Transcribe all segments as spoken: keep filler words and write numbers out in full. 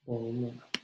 Vamos lá.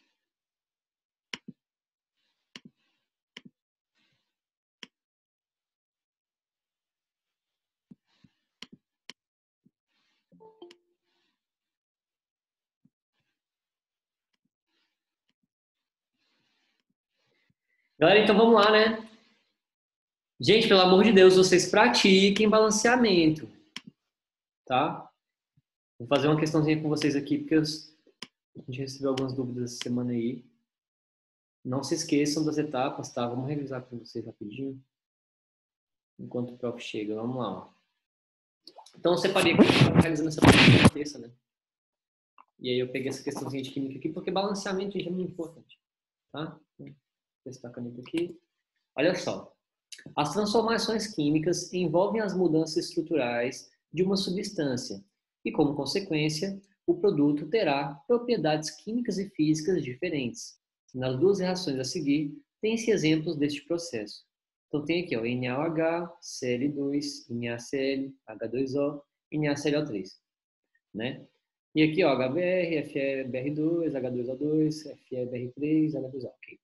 Galera, então vamos lá, né? Gente, pelo amor de Deus, vocês pratiquem balanceamento, tá? Vou fazer uma questãozinha com vocês aqui, porque eu, a gente recebeu algumas dúvidas essa semana aí. Não se esqueçam das etapas, tá? Vamos revisar com vocês rapidinho, enquanto o prof chega. Vamos lá, ó. Então, eu separei aqui, eu estava realizando essa primeira terça, né? E aí eu peguei essa questãozinha de química aqui, porque balanceamento, gente, é muito importante, tá? Vou testar a caneta aqui. Olha só. As transformações químicas envolvem as mudanças estruturais de uma substância e, como consequência, o produto terá propriedades químicas e físicas diferentes. Nas duas reações a seguir, tem-se exemplos deste processo. Então tem aqui, ó, N A O H, C L dois, NaCl, H dois O, NaClO três, né? E aqui, ó, H B R, F E B R dois, H dois O dois, F E B R três, H dois O, ok.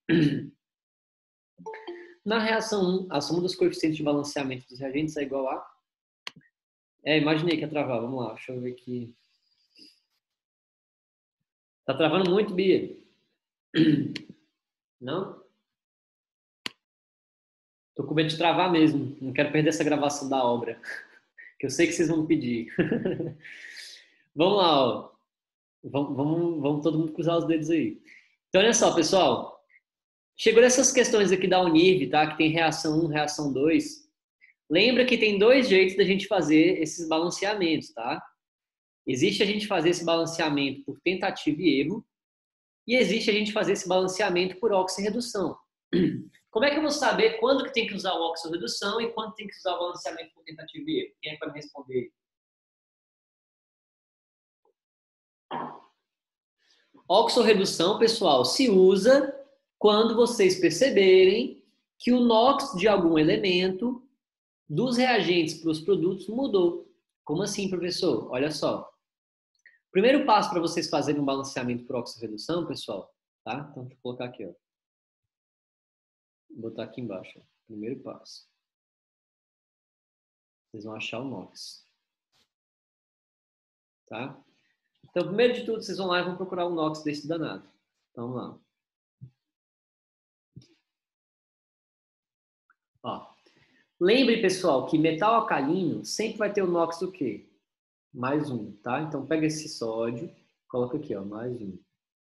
Na reação um, a soma dos coeficientes de balanceamento dos reagentes é igual a... É, imaginei que ia travar. Vamos lá, deixa eu ver aqui. Tá travando muito, Bia? Não? Tô com medo de travar mesmo. Não quero perder essa gravação da obra, que eu sei que vocês vão pedir. Vamos lá, ó. Vamos, vamos, vamos todo mundo cruzar os dedos aí. Então, olha só, pessoal. Chegou nessas questões aqui da Univ, tá? Que tem reação um, reação dois. Lembra que tem dois jeitos da gente fazer esses balanceamentos, tá? Existe a gente fazer esse balanceamento por tentativa e erro, e existe a gente fazer esse balanceamento por oxirredução. Como é que eu vou saber quando que tem que usar o oxirredução e quando tem que usar o balanceamento por tentativa e erro? Quem é que vai me responder? Oxirredução, pessoal, se usa quando vocês perceberem que o NOx de algum elemento dos reagentes para os produtos mudou. Como assim, professor? Olha só. Primeiro passo para vocês fazerem um balanceamento por oxirredução, pessoal, tá? Então, deixa eu colocar aqui, ó. Vou botar aqui embaixo. Ó. Primeiro passo. Vocês vão achar o NOx. Tá? Então, primeiro de tudo, vocês vão lá e vão procurar o NOx desse danado. Então, vamos lá. Ó. Lembre, pessoal, que metal alcalino sempre vai ter o NOx do quê? Mais um, tá? Então, pega esse sódio, coloca aqui, ó, mais um.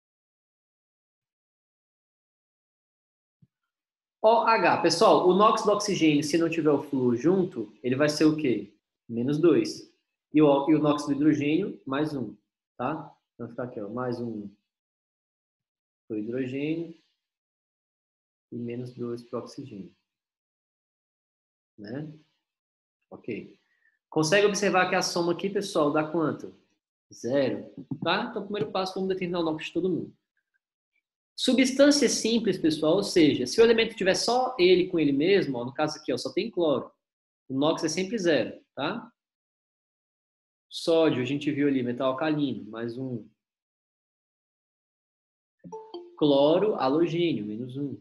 OH. Pessoal, o NOx do oxigênio, se não tiver o flúor junto, ele vai ser o quê? Menos dois. E o, e o NOx do hidrogênio, mais um, tá? Então, ficar aqui, ó, mais um do hidrogênio e menos dois para o oxigênio. Né? Ok. Consegue observar que a soma aqui, pessoal, dá quanto? Zero. Tá? Então, o primeiro passo, vamos determinar o NOx de todo mundo. Substância simples, pessoal, ou seja, se o elemento tiver só ele com ele mesmo, ó, no caso aqui, ó, só tem cloro, o NOx é sempre zero, tá? Sódio, a gente viu ali, metal alcalino, mais um. Cloro, halogênio, menos um.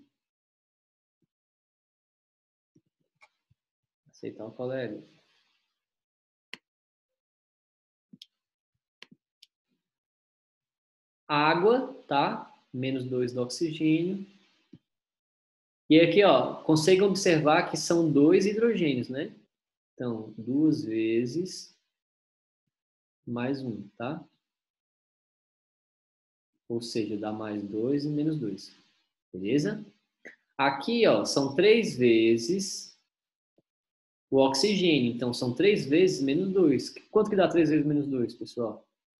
Aceitar o colega. Água, tá? Menos dois do oxigênio. E aqui, ó, consegue observar que são dois hidrogênios, né? Então, duas vezes mais um, tá? Ou seja, dá mais dois e menos dois. Beleza? Aqui, ó, são três vezes o oxigênio. Então, são três vezes menos dois. Quanto que dá três vezes menos dois, pessoal?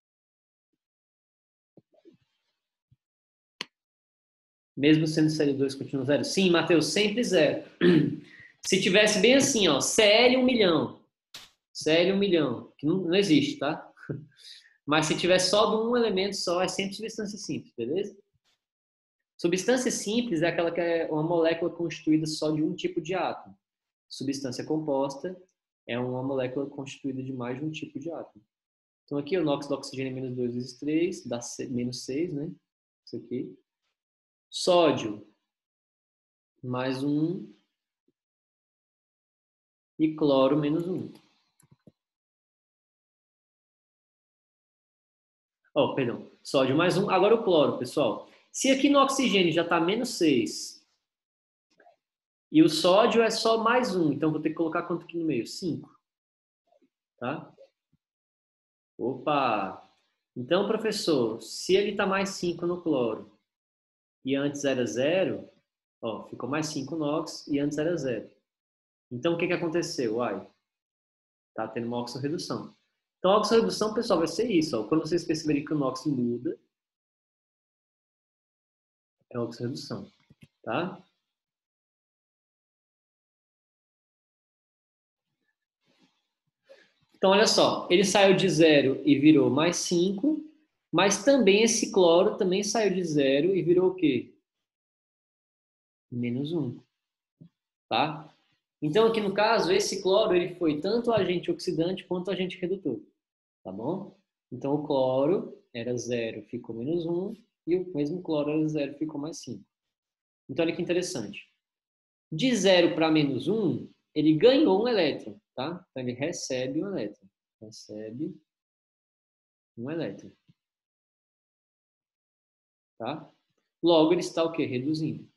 Mesmo sendo C L dois, continua zero? Sim, Matheus, sempre zero. Se tivesse bem assim, ó, C L um milhão. C L um milhão, que não, não existe, tá? Mas se tiver só de um elemento só, é sempre substância simples, beleza? Substância simples é aquela que é uma molécula constituída só de um tipo de átomo. Substância composta é uma molécula constituída de mais de um tipo de átomo. Então aqui o NOx do oxigênio é menos dois vezes três, dá menos seis, né? Isso aqui. Sódio, mais um. E cloro, menos um. Oh, perdão. Sódio mais um. Agora o cloro, pessoal. Se aqui no oxigênio já está menos seis e o sódio é só mais um, então vou ter que colocar quanto aqui no meio? cinco. Tá? Opa! Então, professor, se ele está mais cinco no cloro e antes era zero, ó, ficou mais cinco no ox e antes era zero. Então, o que, que aconteceu? Uai, tá tendo uma oxorredução. Então, a oxorredução, pessoal, vai ser isso. Ó. Quando vocês perceberem que o NOx muda, é oxorredução, tá? Então, olha só, ele saiu de zero e virou mais cinco, mas também esse cloro também saiu de zero e virou o quê? Menos um, tá? Então, aqui no caso, esse cloro ele foi tanto agente oxidante quanto agente redutor, tá bom? Então, o cloro era zero, ficou menos um, e o mesmo cloro era zero, ficou mais cinco. Então, olha que interessante. De zero para menos um, ele ganhou um elétron, tá? Então, ele recebe um elétron. Recebe um elétron. Tá? Logo, ele está o quê? Reduzindo.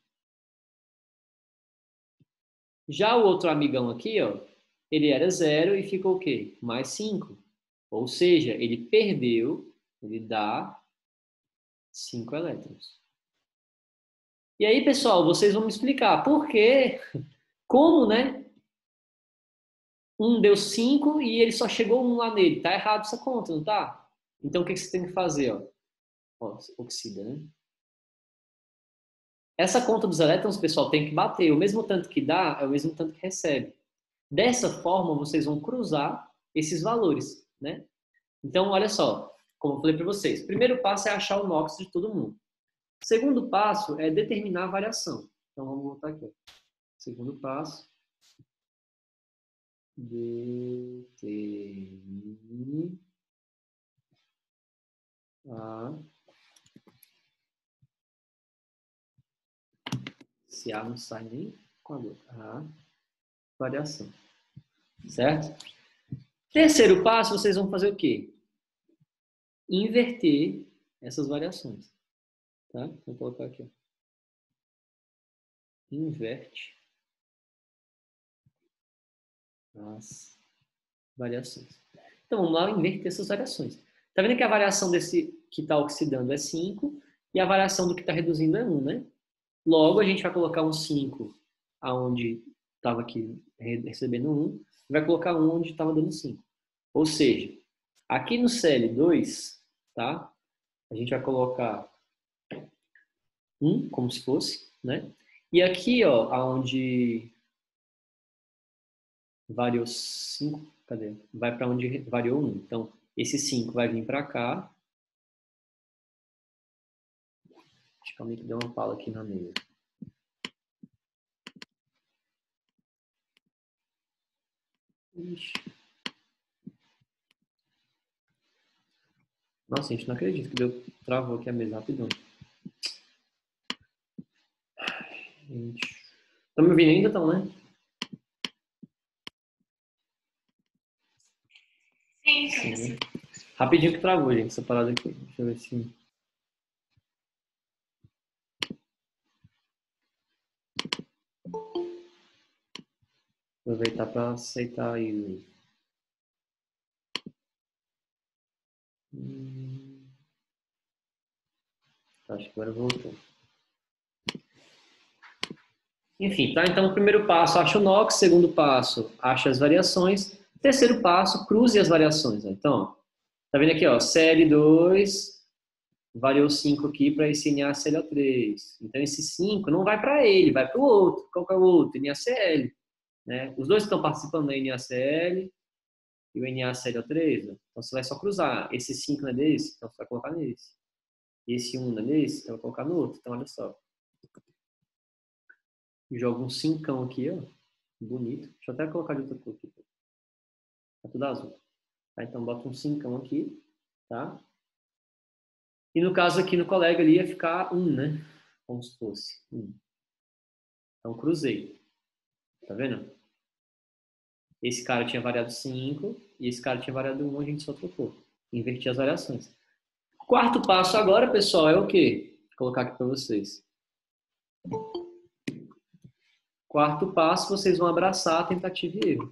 Já o outro amigão aqui, ó, ele era zero e ficou o quê? Mais cinco. Ou seja, ele perdeu, ele dá cinco elétrons. E aí, pessoal, vocês vão me explicar por quê, como, né? Um deu cinco e ele só chegou um lá nele. Tá errado essa conta, não tá? Então, o que você tem que fazer, ó? Ó, oxida, né? Essa conta dos elétrons, pessoal, tem que bater. O mesmo tanto que dá é o mesmo tanto que recebe. Dessa forma, vocês vão cruzar esses valores, né? Então, olha só, como eu falei para vocês. Primeiro passo é achar o NOx de todo mundo. Segundo passo é determinar a variação. Então, vamos voltar aqui. Segundo passo. Determine a... Se A não sai nem com a boca. A variação. Certo? Terceiro passo, vocês vão fazer o quê? Inverter essas variações. Tá? Vou colocar aqui. Ó. Inverte as variações. Então, vamos lá inverter essas variações. Tá vendo que a variação desse que está oxidando é cinco e a variação do que está reduzindo é um, né? Logo, a gente vai colocar um cinco aonde estava aqui recebendo um e vai colocar um onde estava dando cinco. Ou seja, aqui no C L dois, tá? A gente vai colocar um, como se fosse, né? E aqui, ó, aonde variou cinco, cadê? Vai para onde variou um. Então, esse cinco vai vir para cá. Acho que eu meio que deu uma pala aqui na mesa. Ixi. Nossa, a gente não acredita que deu, travou aqui a mesa rapidão. Gente. Estão me ouvindo ainda, então, né? Sim, sim, sim. Rapidinho que travou, gente, essa parada aqui. Deixa eu ver se... Aproveitar para aceitar aí. Hum... Acho que agora voltou. Enfim, tá? Então, o primeiro passo, acha o NOx. Segundo passo, acha as variações. Terceiro passo, cruze as variações. Então, tá vendo aqui, ó, C L dois variou cinco aqui para esse N A C L O três. Então, esse cinco não vai para ele, vai para o outro. Qual que é o outro? N A C L. Né? Os dois estão participando da N A C L e o N A C L O três. Ó. Então, você vai só cruzar. Esse cinco não é desse, então você vai colocar nesse. Esse um não é desse, então vai colocar no outro. Então, olha só. Joga um cincão aqui, ó. Bonito. Deixa eu até colocar de outra cor aqui. Tá tudo azul. Tá? Então, bota um cincão aqui. tá? E no caso aqui no colega ali ia ficar um, né? Como se fosse um. Então, cruzei. Tá vendo? Esse cara tinha variado cinco e esse cara tinha variado um, a gente só trocou. Inverti as variações. Quarto passo agora, pessoal, é o quê? Vou colocar aqui para vocês. Quarto passo, vocês vão abraçar a tentativa e erro.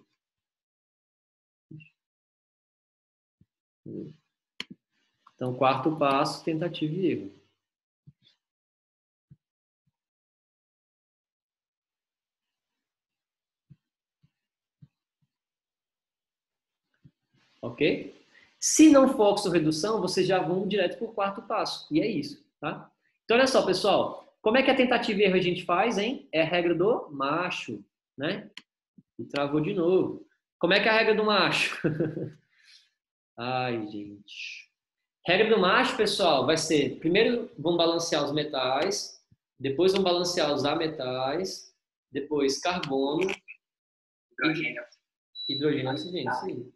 Então, quarto passo, tentativa e erro. Ok? Se não for oxirredução, vocês já vão direto para o quarto passo. E é isso, tá? Então, olha só, pessoal. Como é que a tentativa e erro a gente faz, hein? É a regra do macho, né? E travou de novo. Como é que é a regra do macho? Ai, gente. Regra do macho, pessoal, vai ser... Primeiro vão balancear os metais. Depois vão balancear os ametais. Depois carbono. Hidrogênio. Hidrogênio e oxigênio, sim.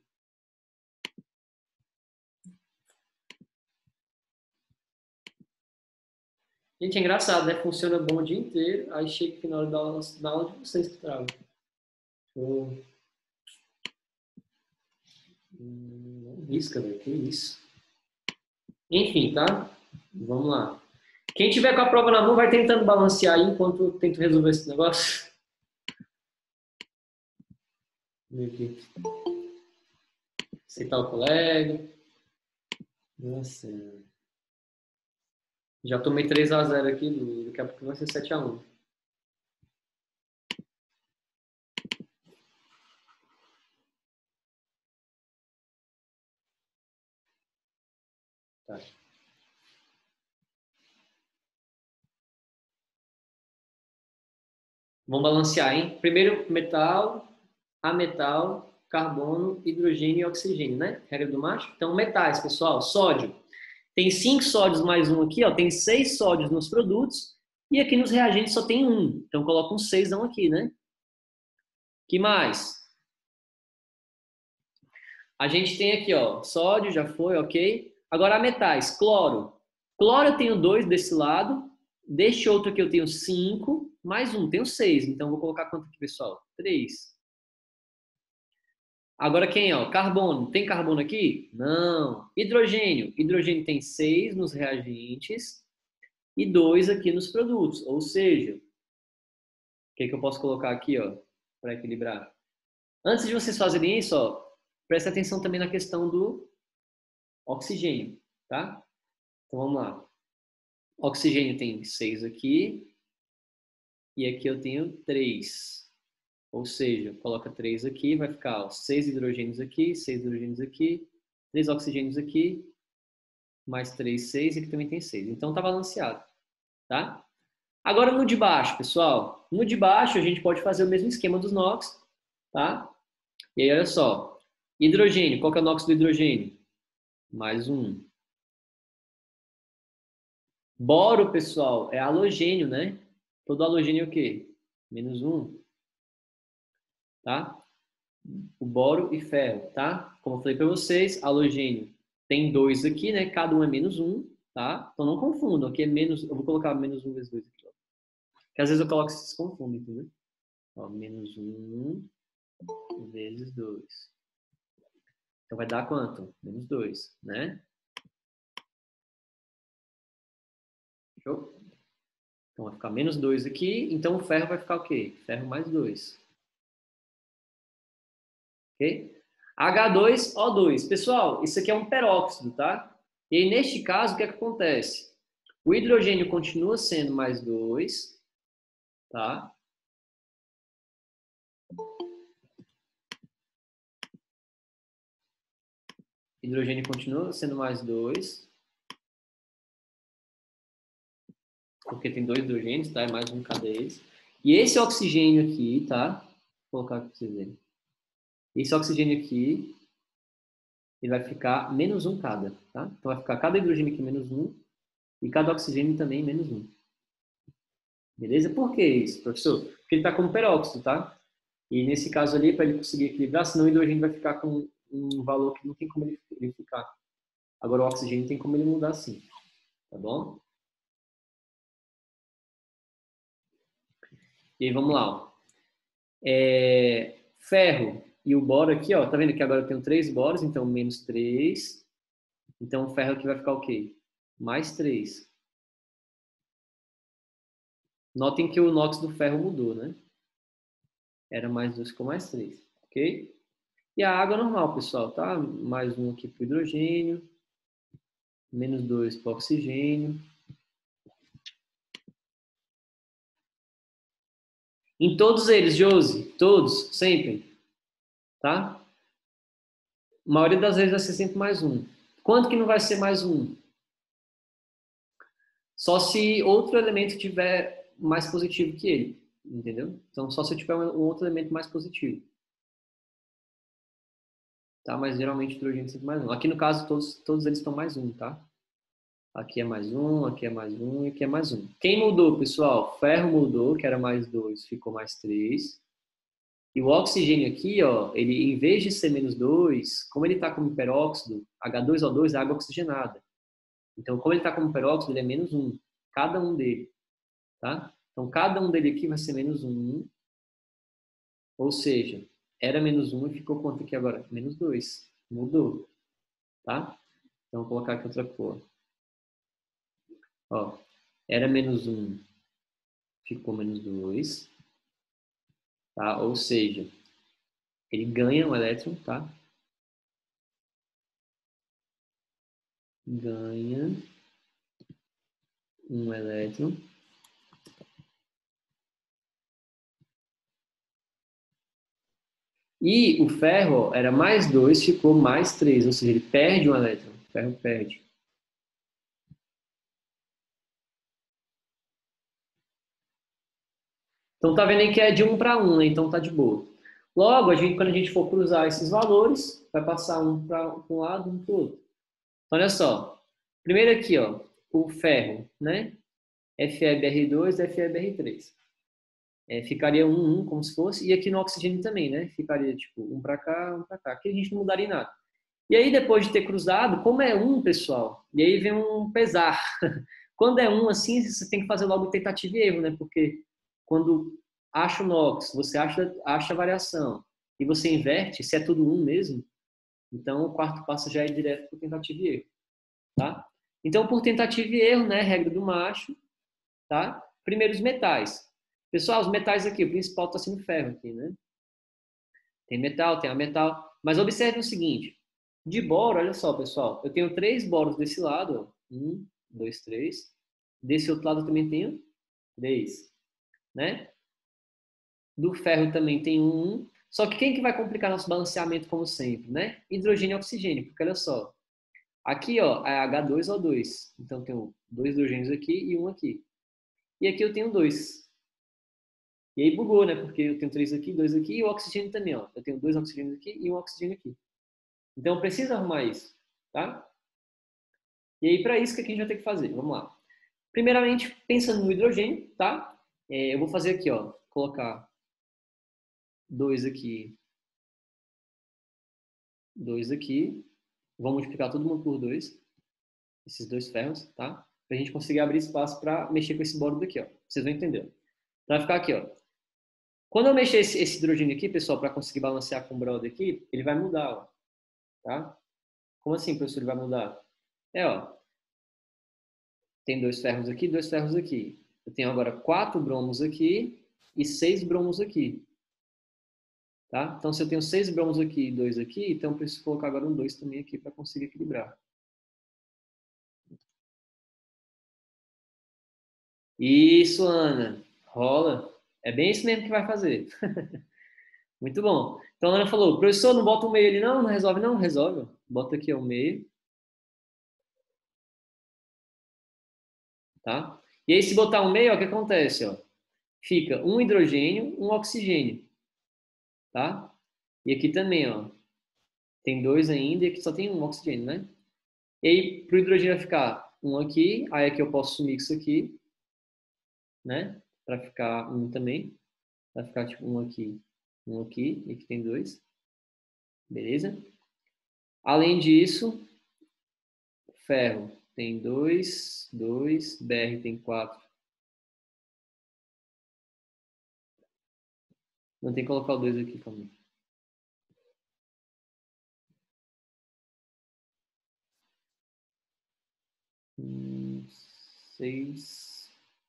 Gente, é engraçado, né? Funciona bom o dia inteiro, aí chega aqui na hora da aula, da aula de vocês que travam. Oh. Hum, risca, velho, que isso. Enfim, tá? Vamos lá. Quem tiver com a prova na mão vai tentando balancear aí enquanto eu tento resolver esse negócio. Aqui. Aceitar o colega. Nossa. Já tomei três a zero aqui, daqui a pouco vai ser sete a um. Tá. Vamos balancear, hein? Primeiro, metal, ametal, carbono, hidrogênio e oxigênio, né? Regra do macho. Então, metais, pessoal. Sódio. Tem cinco sódios mais um aqui, ó. Tem seis sódios nos produtos. E aqui nos reagentes só tem um. Então, coloca um seis não aqui, né? Que mais? A gente tem aqui, ó. Sódio, já foi, ok? Agora, metais. Cloro. Cloro eu tenho dois desse lado. Deste outro aqui eu tenho cinco. Mais um, tenho seis. Então, vou colocar quanto aqui, pessoal? três. Agora quem, ó? Carbono. Tem carbono aqui? Não. Hidrogênio. Hidrogênio tem seis nos reagentes e dois aqui nos produtos. Ou seja, o que, que eu posso colocar aqui, ó, para equilibrar? Antes de vocês fazerem isso, ó, preste atenção também na questão do oxigênio, tá? Então vamos lá. Oxigênio tem seis aqui e aqui eu tenho três. Ou seja, coloca três aqui, vai ficar seis hidrogênios aqui, seis hidrogênios aqui, três oxigênios aqui, mais três, seis, e aqui também tem seis. Então tá balanceado, tá? Agora no de baixo, pessoal. No de baixo a gente pode fazer o mesmo esquema dos NOx, tá? E aí olha só, hidrogênio, qual que é o NOx do hidrogênio? Mais um. Boro, pessoal, é halogênio, né? Todo halogênio é o quê? Menos um. Tá? O boro e ferro, tá? Como eu falei para vocês, halogênio tem dois aqui, né? Cada um é menos um, tá? Então não confundam, aqui é menos, eu vou colocar menos um vezes dois aqui, ó. Porque às vezes eu coloco e vocês confundem, entendeu? Ó, menos um vezes dois. Então vai dar quanto? Menos dois, né? Show? Então vai ficar menos dois aqui, então o ferro vai ficar o quê? Ferro mais dois. Ok? H dois O dois. Pessoal, isso aqui é um peróxido, tá? E aí, neste caso, o que é que acontece? O hidrogênio continua sendo mais dois, tá? Hidrogênio continua sendo mais dois. Porque tem dois hidrogênios, tá? É mais um cada eles. E esse oxigênio aqui, tá? Vou colocar aqui para vocês verem. Esse oxigênio aqui, ele vai ficar menos um cada, tá? Então vai ficar cada hidrogênio aqui menos um e cada oxigênio também menos um. Beleza? Por que isso, professor? Porque ele está como peróxido, tá? E nesse caso ali, para ele conseguir equilibrar, senão o hidrogênio vai ficar com um valor que não tem como ele ficar. Agora o oxigênio tem como ele mudar assim, tá bom? E aí, vamos lá. Ó. É, ferro e o boro aqui, ó, tá vendo que agora eu tenho três boros, então menos três. Então o ferro aqui vai ficar o quê? Mais três. Notem que o inox do ferro mudou, né? Era mais dois, ficou mais três, ok? E a água normal, pessoal, tá? Mais um aqui para o hidrogênio, menos dois para o oxigênio. Em todos eles, Josi, todos, sempre, tá? A maioria das vezes vai ser sempre mais um. Quanto que não vai ser mais um? Só se outro elemento tiver mais positivo que ele, entendeu? Então, só se eu tiver um outro elemento mais positivo. Tá? Mas geralmente o hidrogênio é sempre mais um. Aqui no caso, todos, todos eles estão mais um, tá? Aqui é mais um, aqui é mais um e aqui é mais um. Quem mudou, pessoal? Ferro mudou, que era mais dois, ficou mais três. E o oxigênio aqui, ó, ele em vez de ser menos dois, como ele está como peróxido, H dois O dois é água oxigenada. Então, como ele está como peróxido, ele é menos um. Cada um dele, tá? Então, cada um dele aqui vai ser menos um. Ou seja, era menos um e ficou quanto aqui agora? Menos dois. Mudou, tá? Então, vou colocar aqui outra cor. Ó, era menos um, ficou menos dois. Tá? Ou seja, ele ganha um elétron, tá? Ganha um elétron. E o ferro ó, era mais dois, ficou mais três, ou seja, ele perde um elétron. O ferro perde. Então tá vendo aí que é de um para um, né? Então tá de boa. Logo, a gente, quando a gente for cruzar esses valores, vai passar um para um lado, um para o outro. Então, olha só. Primeiro aqui, ó, o ferro, né? F e B R dois, F e B R três. É, ficaria um, um, como se fosse, e aqui no oxigênio também, né? Ficaria tipo um para cá, um para cá. Aqui a gente não mudaria nada. E aí, depois de ter cruzado, como é um, pessoal, e aí vem um pesar. Quando é um assim, você tem que fazer logo tentativa e erro, né? Porque quando acha o NOx, você acha, acha a variação, e você inverte, se é tudo um mesmo, então o quarto passo já é direto para tentativa e erro, tá? Então, por tentativa e erro, né? Regra do macho, tá? Primeiro os metais. Pessoal, os metais aqui, o principal está sendo ferro aqui, né? Tem metal, tem a metal. Mas observe o seguinte: de boro, olha só, pessoal, eu tenho três boros desse lado, ó. Um, dois, três. Desse outro lado eu também tenho três, né? Do ferro também tem um. Só que quem que vai complicar nosso balanceamento, como sempre, né? Hidrogênio e oxigênio, porque olha só. Aqui, ó, é H dois O dois. Então, eu tenho dois hidrogênios aqui e um aqui. E aqui eu tenho dois. E aí bugou, né? Porque eu tenho três aqui, dois aqui e o oxigênio também, ó. Eu tenho dois oxigênios aqui e um oxigênio aqui. Então, precisa arrumar isso, tá? E aí, para isso, o que a gente vai ter que fazer? Vamos lá. Primeiramente, pensando no hidrogênio, tá? É, eu vou fazer aqui, ó, colocar dois aqui, dois aqui. Vou multiplicar todo mundo por dois, esses dois ferros, tá? Pra gente conseguir abrir espaço para mexer com esse boro daqui, ó. Vocês vão entender. Então, vai ficar aqui, ó. Quando eu mexer esse, esse hidrogênio aqui, pessoal, para conseguir balancear com o brother aqui, ele vai mudar, ó, tá? Como assim, professor, ele vai mudar? É, ó, tem dois ferros aqui, dois ferros aqui. Eu tenho agora quatro bromos aqui e seis bromos aqui. Tá? Então, se eu tenho seis bromos aqui e dois aqui, então eu preciso colocar agora um dois também aqui para conseguir equilibrar. Isso, Ana. Rola. É bem isso mesmo que vai fazer. Muito bom. Então, a Ana falou, professor, não bota o meio ali não? Não resolve não? Resolve. Bota aqui o meio. Tá? E aí, se botar um meio, ó, o que acontece? Ó? Fica um hidrogênio, um oxigênio. Tá? E aqui também, ó. Tem dois ainda e aqui só tem um oxigênio, né? E aí, pro hidrogênio vai ficar um aqui, aí aqui eu posso sumir isso aqui, né? Para ficar um também. Vai ficar tipo um aqui, um aqui, e aqui tem dois. Beleza? Além disso, ferro tem dois, dois, B R tem quatro. Não tem que colocar o dois aqui, calma. Hum, seis.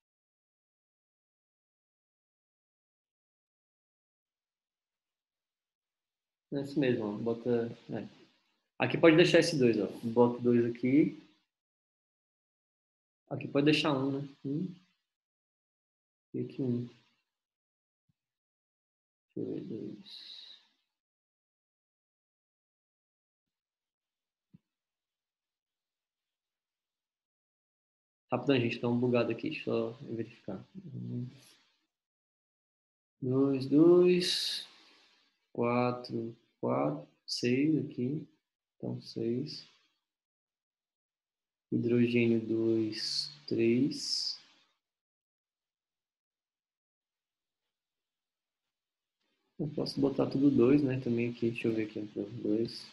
É isso mesmo, ó. Bota. É. Aqui pode deixar esse dois, ó. Bota dois aqui. Aqui pode deixar um, né? Um. E aqui um. Deixa eu ver, dois. Rapidão, gente, tá um bugado aqui. Deixa eu só verificar. Um, dois, dois. Quatro, quatro, seis aqui. Então, seis. Hidrogênio dois, três. Eu posso botar tudo dois, né? Também aqui, deixa eu ver aqui. dois.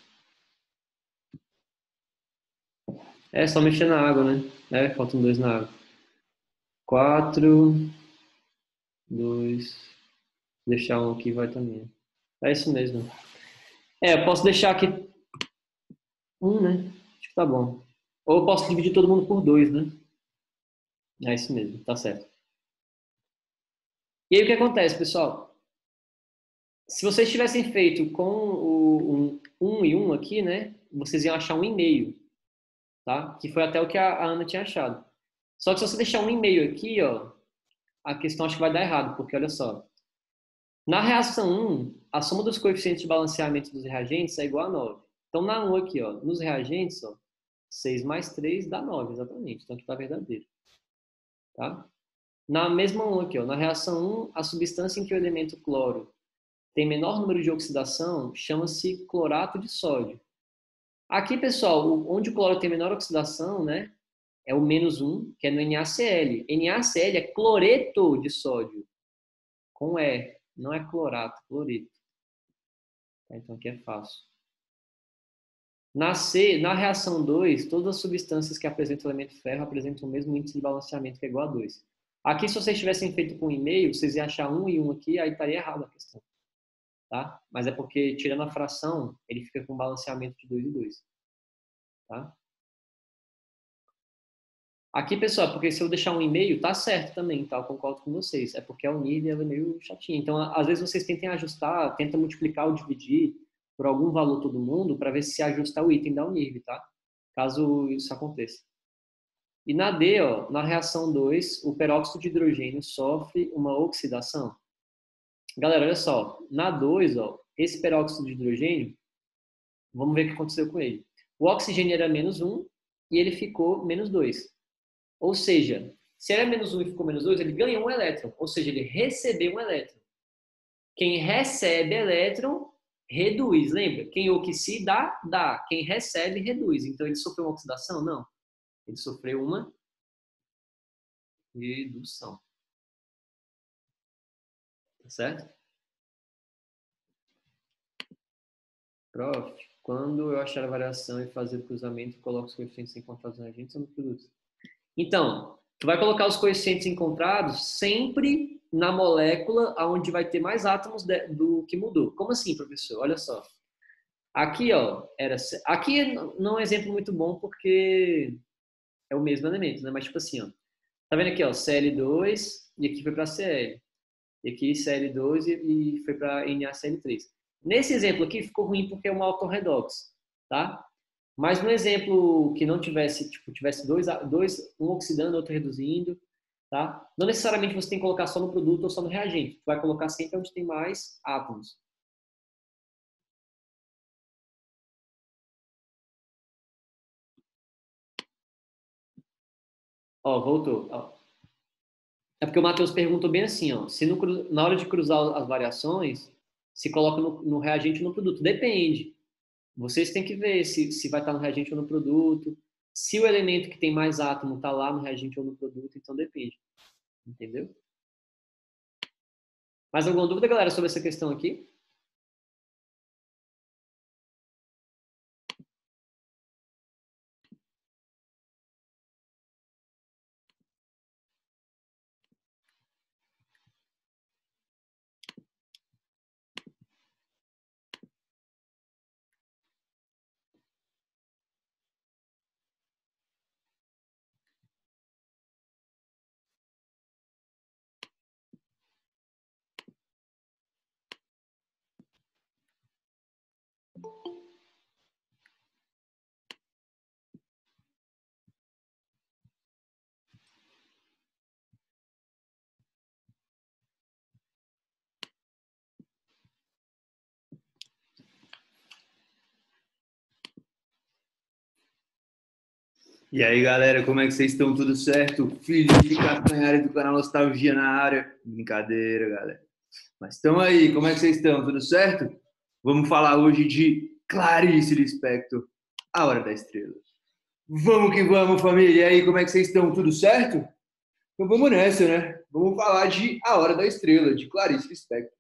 É só mexer na água, né? É, faltam dois na água. quatro, dois. Deixar um aqui vai também. É isso mesmo. É, eu posso deixar aqui um, né? Acho que tá bom. Ou eu posso dividir todo mundo por dois, né? É isso mesmo, tá certo. E aí o que acontece, pessoal? Se vocês tivessem feito com o um, um e um aqui, né? Vocês iam achar um e meio, tá? Que foi até o que a, a Ana tinha achado. Só que se você deixar um e meio aqui, ó, a questão acho que vai dar errado, porque olha só. Na reação um, a soma dos coeficientes de balanceamento dos reagentes é igual a nove. Então, na um aqui, ó, nos reagentes, ó, seis mais três dá nove, exatamente. Então, aqui está verdadeiro. Tá? Na mesma um aqui, ó, na reação um, a substância em que o elemento cloro tem menor número de oxidação chama-se clorato de sódio. Aqui, pessoal, onde o cloro tem menor oxidação, né, é o menos um, que é no NaCl. NaCl é cloreto de sódio, com E, não é clorato, cloreto. Tá? Então, aqui é fácil. Na C, na reação dois, todas as substâncias que apresentam o elemento ferro apresentam o mesmo índice de balanceamento, que é igual a dois. Aqui, se vocês tivessem feito com um e meio, vocês iam achar um e um aqui, aí estaria errado a questão. Tá? Mas é porque, tirando a fração, ele fica com balanceamento de dois e dois. Tá? Aqui, pessoal, porque se eu deixar um e meio, tá certo também, tá? Eu concordo com vocês. É porque a unir ela é meio chatinha. Então, às vezes vocês tentem ajustar, tentam multiplicar ou dividir por algum valor todo mundo para ver se ajusta o item da unir, tá? Caso isso aconteça. E na D, ó, na reação dois, o peróxido de hidrogênio sofre uma oxidação. Galera, olha só. Na dois, ó, esse peróxido de hidrogênio, vamos ver o que aconteceu com ele. O oxigênio era menos um e ele ficou menos dois. Ou seja, se era menos um e ficou menos dois, ele ganhou um elétron. Ou seja, ele recebeu um elétron. Quem recebe elétron, reduz. Lembra? Quem oxida, dá. Quem recebe, reduz. Então, ele sofreu uma oxidação? Não. Ele sofreu uma redução. Tá certo? Prof, quando eu achar a variação e fazer o cruzamento, coloco os coeficientes encontrados na reagente ou no produto? Então, tu vai colocar os coeficientes encontrados sempre na molécula onde vai ter mais átomos de, do que mudou. Como assim, professor? Olha só. Aqui, ó, era, aqui não é um exemplo muito bom porque é o mesmo elemento, né? Mas tipo assim, ó. Tá vendo aqui, ó, C L dois e aqui foi para Cl. E aqui C L dois e, e foi para NaCl três. Nesse exemplo aqui ficou ruim porque é um autorredox, tá? Mas no exemplo que não tivesse, tipo, tivesse dois, dois um oxidando, outro reduzindo, tá? Não necessariamente você tem que colocar só no produto ou só no reagente. Tu vai colocar sempre onde tem mais átomos. Ó, voltou. Ó. É porque o Matheus perguntou bem assim, ó. Se no, na hora de cruzar as variações, se coloca no, no reagente ou no produto. Depende. Vocês têm que ver se, se vai estar no reagente ou no produto. Se o elemento que tem mais átomo está lá no reagente ou no produto, então depende. Entendeu? Mais alguma dúvida, galera, sobre essa questão aqui? E aí, galera, como é que vocês estão? Tudo certo? Felipe Castanhari do canal Nostalgia na área. Brincadeira, galera. Mas estão aí, como é que vocês estão? Tudo certo? Vamos falar hoje de Clarice Lispector, A Hora da Estrela. Vamos que vamos, família. E aí, como é que vocês estão? Tudo certo? Então vamos nessa, né? Vamos falar de A Hora da Estrela, de Clarice Lispector.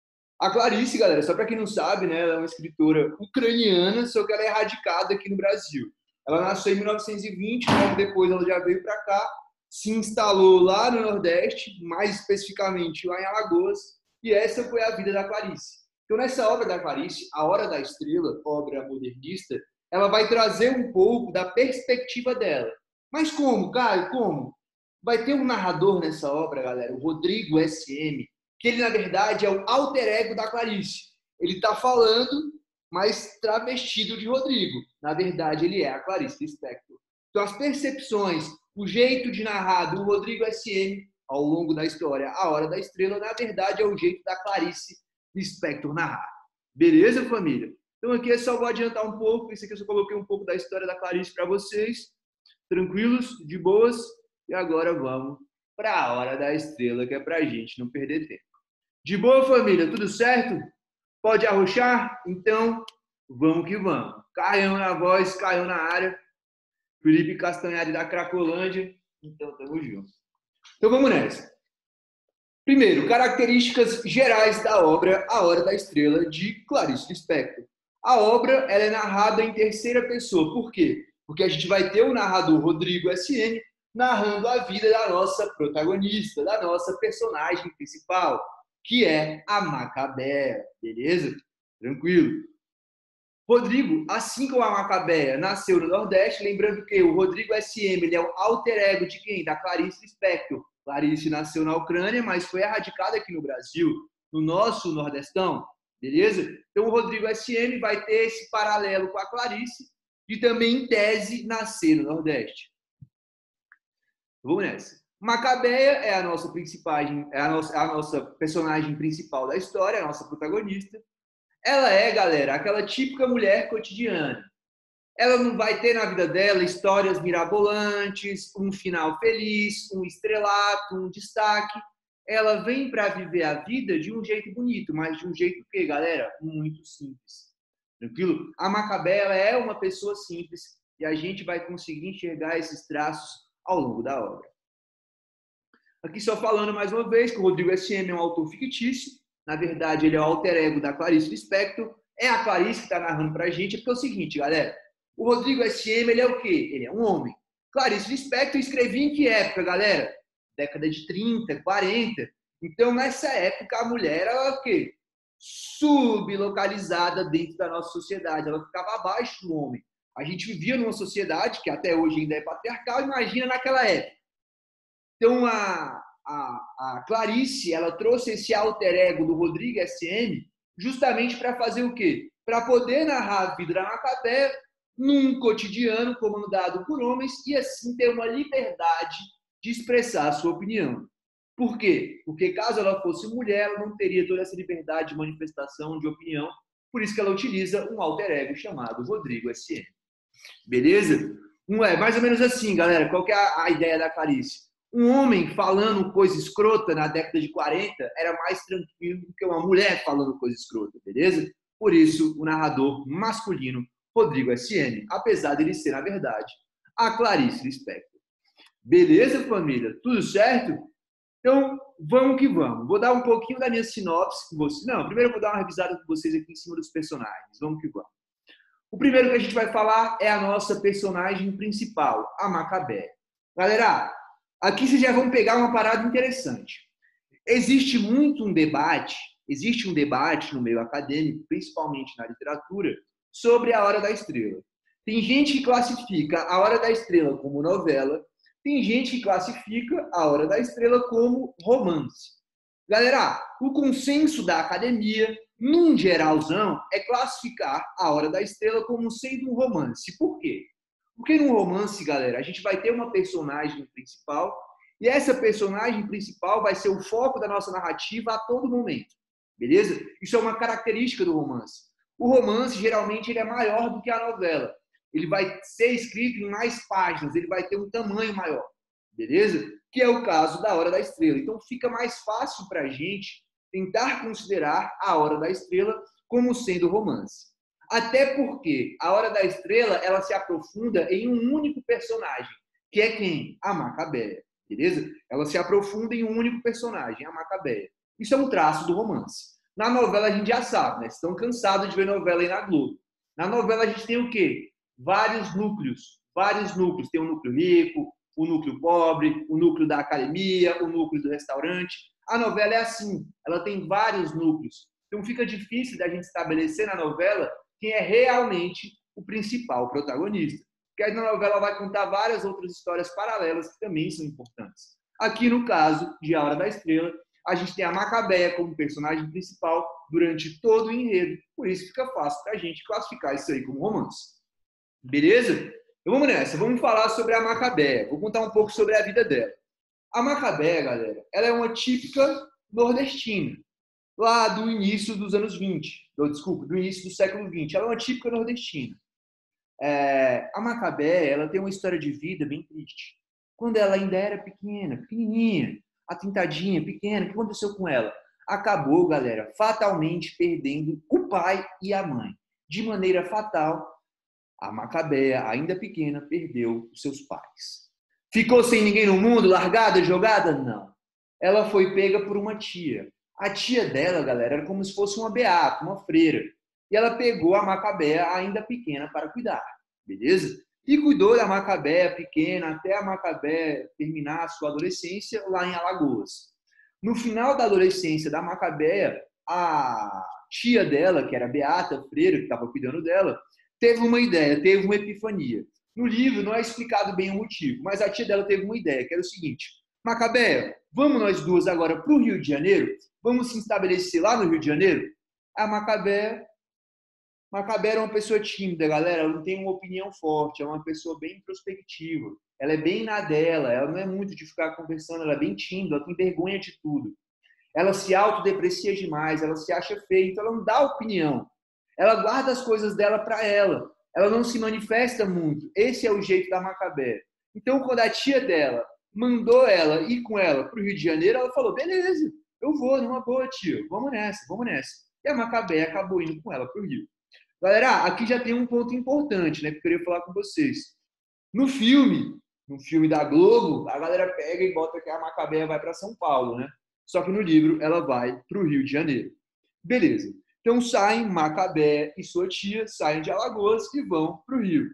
A Clarice, galera, só para quem não sabe, né, ela é uma escritora ucraniana, só que ela é radicada aqui no Brasil. Ela nasceu em mil novecentos e vinte, logo depois ela já veio para cá, se instalou lá no Nordeste, mais especificamente lá em Alagoas, e essa foi a vida da Clarice. Então, nessa obra da Clarice, A Hora da Estrela, obra modernista, ela vai trazer um pouco da perspectiva dela. Mas como, Caio? Como? Vai ter um narrador nessa obra, galera, o Rodrigo S M, que ele, na verdade, é o alter ego da Clarice. Ele está falando, mas travestido de Rodrigo. Na verdade, ele é a Clarice Lispector. Então, as percepções, o jeito de narrar do Rodrigo S M ao longo da história, A Hora da Estrela, na verdade, é o jeito da Clarice Lispector narrar. Beleza, família? Então, aqui é só vou adiantar um pouco. Isso aqui eu só coloquei um pouco da história da Clarice para vocês. Tranquilos, de boas. E agora vamos para A Hora da Estrela, que é para a gente não perder tempo. De boa, família? Tudo certo? Pode arrochar? Então, vamos que vamos. Caião na voz, Caião na área. Felipe Castanhari da Cracolândia. Então, tamo junto. Então, vamos nessa. Primeiro, características gerais da obra A Hora da Estrela, de Clarice Lispector. A obra ela é narrada em terceira pessoa. Por quê? Porque a gente vai ter o narrador Rodrigo S M narrando a vida da nossa protagonista, da nossa personagem principal, que é a Macabea, beleza? Tranquilo. Rodrigo, assim como a Macabea nasceu no Nordeste, lembrando que o Rodrigo S M ele é o alter ego de quem? Da Clarice Lispector. Clarice nasceu na Ucrânia, mas foi erradicada aqui no Brasil, no nosso Nordestão, beleza? Então o Rodrigo S M vai ter esse paralelo com a Clarice e também, em tese, nascer no Nordeste. Vamos nessa. Macabea é a nossa principal, é a nossa, a nossa personagem principal da história, a nossa protagonista. Ela é, galera, aquela típica mulher cotidiana. Ela não vai ter na vida dela histórias mirabolantes, um final feliz, um estrelato, um destaque. Ela vem para viver a vida de um jeito bonito, mas de um jeito que, galera, muito simples. Tranquilo? A Macabea é uma pessoa simples e a gente vai conseguir enxergar esses traços ao longo da obra. Aqui só falando mais uma vez que o Rodrigo S M é um autor fictício. Na verdade, ele é o alter ego da Clarice Lispector. É a Clarice que está narrando para a gente. Porque é o seguinte, galera. O Rodrigo S M, ele é o quê? Ele é um homem. Clarice Lispector escrevia em que época, galera? Década de trinta, quarenta. Então, nessa época, a mulher era o quê? Sublocalizada dentro da nossa sociedade. Ela ficava abaixo do homem. A gente vivia numa sociedade que até hoje ainda é patriarcal. Imagina naquela época. Então, a, a, a Clarice, ela trouxe esse alter ego do Rodrigo S M justamente para fazer o quê? Para poder narrar a vida da Macabea num cotidiano comandado por homens e assim ter uma liberdade de expressar a sua opinião. Por quê? Porque caso ela fosse mulher, ela não teria toda essa liberdade de manifestação, de opinião. Por isso que ela utiliza um alter ego chamado Rodrigo S M. Beleza? Um, é mais ou menos assim, galera. Qual que é a, a ideia da Clarice? Um homem falando coisa escrota na década de quarenta era mais tranquilo do que uma mulher falando coisa escrota, beleza? Por isso, o narrador masculino Rodrigo S M, apesar dele ser, na verdade, a Clarice Lispector. Beleza, família? Tudo certo? Então, vamos que vamos. Vou dar um pouquinho da minha sinopse com vocês. Não, primeiro eu vou dar uma revisada com vocês aqui em cima dos personagens. Vamos que vamos. O primeiro que a gente vai falar é a nossa personagem principal, a Macabea. Galera, aqui vocês já vão pegar uma parada interessante. Existe muito um debate, existe um debate no meio acadêmico, principalmente na literatura, sobre A Hora da Estrela. Tem gente que classifica A Hora da Estrela como novela, tem gente que classifica A Hora da Estrela como romance. Galera, o consenso da academia, num geralzão, é classificar A Hora da Estrela como sendo um romance. Por quê? Porque num romance, galera, a gente vai ter uma personagem principal e essa personagem principal vai ser o foco da nossa narrativa a todo momento. Beleza? Isso é uma característica do romance. O romance, geralmente, ele é maior do que a novela. ele vai ser escrito em mais páginas, ele vai ter um tamanho maior, beleza? Que é o caso da Hora da Estrela. Então fica mais fácil para a gente tentar considerar a Hora da Estrela como sendo romance. Até porque a Hora da Estrela ela se aprofunda em um único personagem, que é quem? A Macabeia, beleza? Ela se aprofunda em um único personagem, a Macabeia. Isso é um traço do romance. Na novela a gente já sabe, né? Estão cansados de ver novela aí na Globo. Na novela a gente tem o quê? Vários núcleos, vários núcleos. Tem o núcleo rico, o núcleo pobre, o núcleo da academia, o núcleo do restaurante. A novela é assim, ela tem vários núcleos. Então fica difícil da gente estabelecer na novela quem é realmente o principal protagonista. Porque aí na novela vai contar várias outras histórias paralelas que também são importantes. Aqui no caso de A Hora da Estrela, a gente tem a Macabeia como personagem principal durante todo o enredo. Por isso fica fácil para a gente classificar isso aí como romance. Beleza? Então vamos nessa. Vamos falar sobre a Macabeia. Vou contar um pouco sobre a vida dela. A Macabeia, galera, ela é uma típica nordestina. Lá do início dos anos vinte. Ou, desculpa, do início do século vinte. Ela é uma típica nordestina. É, a Macabeia, ela tem uma história de vida bem triste. Quando ela ainda era pequena, pequenininha, atentadinha, pequena, o que aconteceu com ela? Acabou, galera, fatalmente perdendo o pai e a mãe. De maneira fatal, a Macabeia, ainda pequena, perdeu os seus pais. Ficou sem ninguém no mundo, largada, jogada? Não. Ela foi pega por uma tia. A tia dela, galera, era como se fosse uma beata, uma freira. E ela pegou a Macabeia ainda pequena para cuidar, beleza? E cuidou da Macabeia pequena até a Macabeia terminar a sua adolescência lá em Alagoas. No final da adolescência da Macabeia, a tia dela, que era a beata, a freira, que estava cuidando dela, teve uma ideia, teve uma epifania. No livro não é explicado bem o motivo, mas a tia dela teve uma ideia, que era o seguinte: Macabeia, vamos nós duas agora para o Rio de Janeiro? Vamos se estabelecer lá no Rio de Janeiro? A Macabeia, Macabeia era uma pessoa tímida, galera. Ela não tem uma opinião forte, é uma pessoa bem introspectiva. Ela é bem na dela, ela não é muito de ficar conversando, ela é bem tímida, ela tem vergonha de tudo. Ela se autodeprecia demais, ela se acha feia, então ela não dá opinião. Ela guarda as coisas dela para ela. Ela não se manifesta muito. Esse é o jeito da Macabeia. Então, quando a tia dela mandou ela ir com ela para o Rio de Janeiro, ela falou, beleza, eu vou, numa boa, tio, vamos nessa, vamos nessa. E a Macabeia acabou indo com ela para o Rio. Galera, aqui já tem um ponto importante, né, que eu queria falar com vocês. No filme, no filme da Globo, a galera pega e bota que a Macabeia vai para São Paulo, né? Só que no livro ela vai para o Rio de Janeiro. Beleza. Então saem Macabeia e sua tia, saem de Alagoas e vão para o Rio.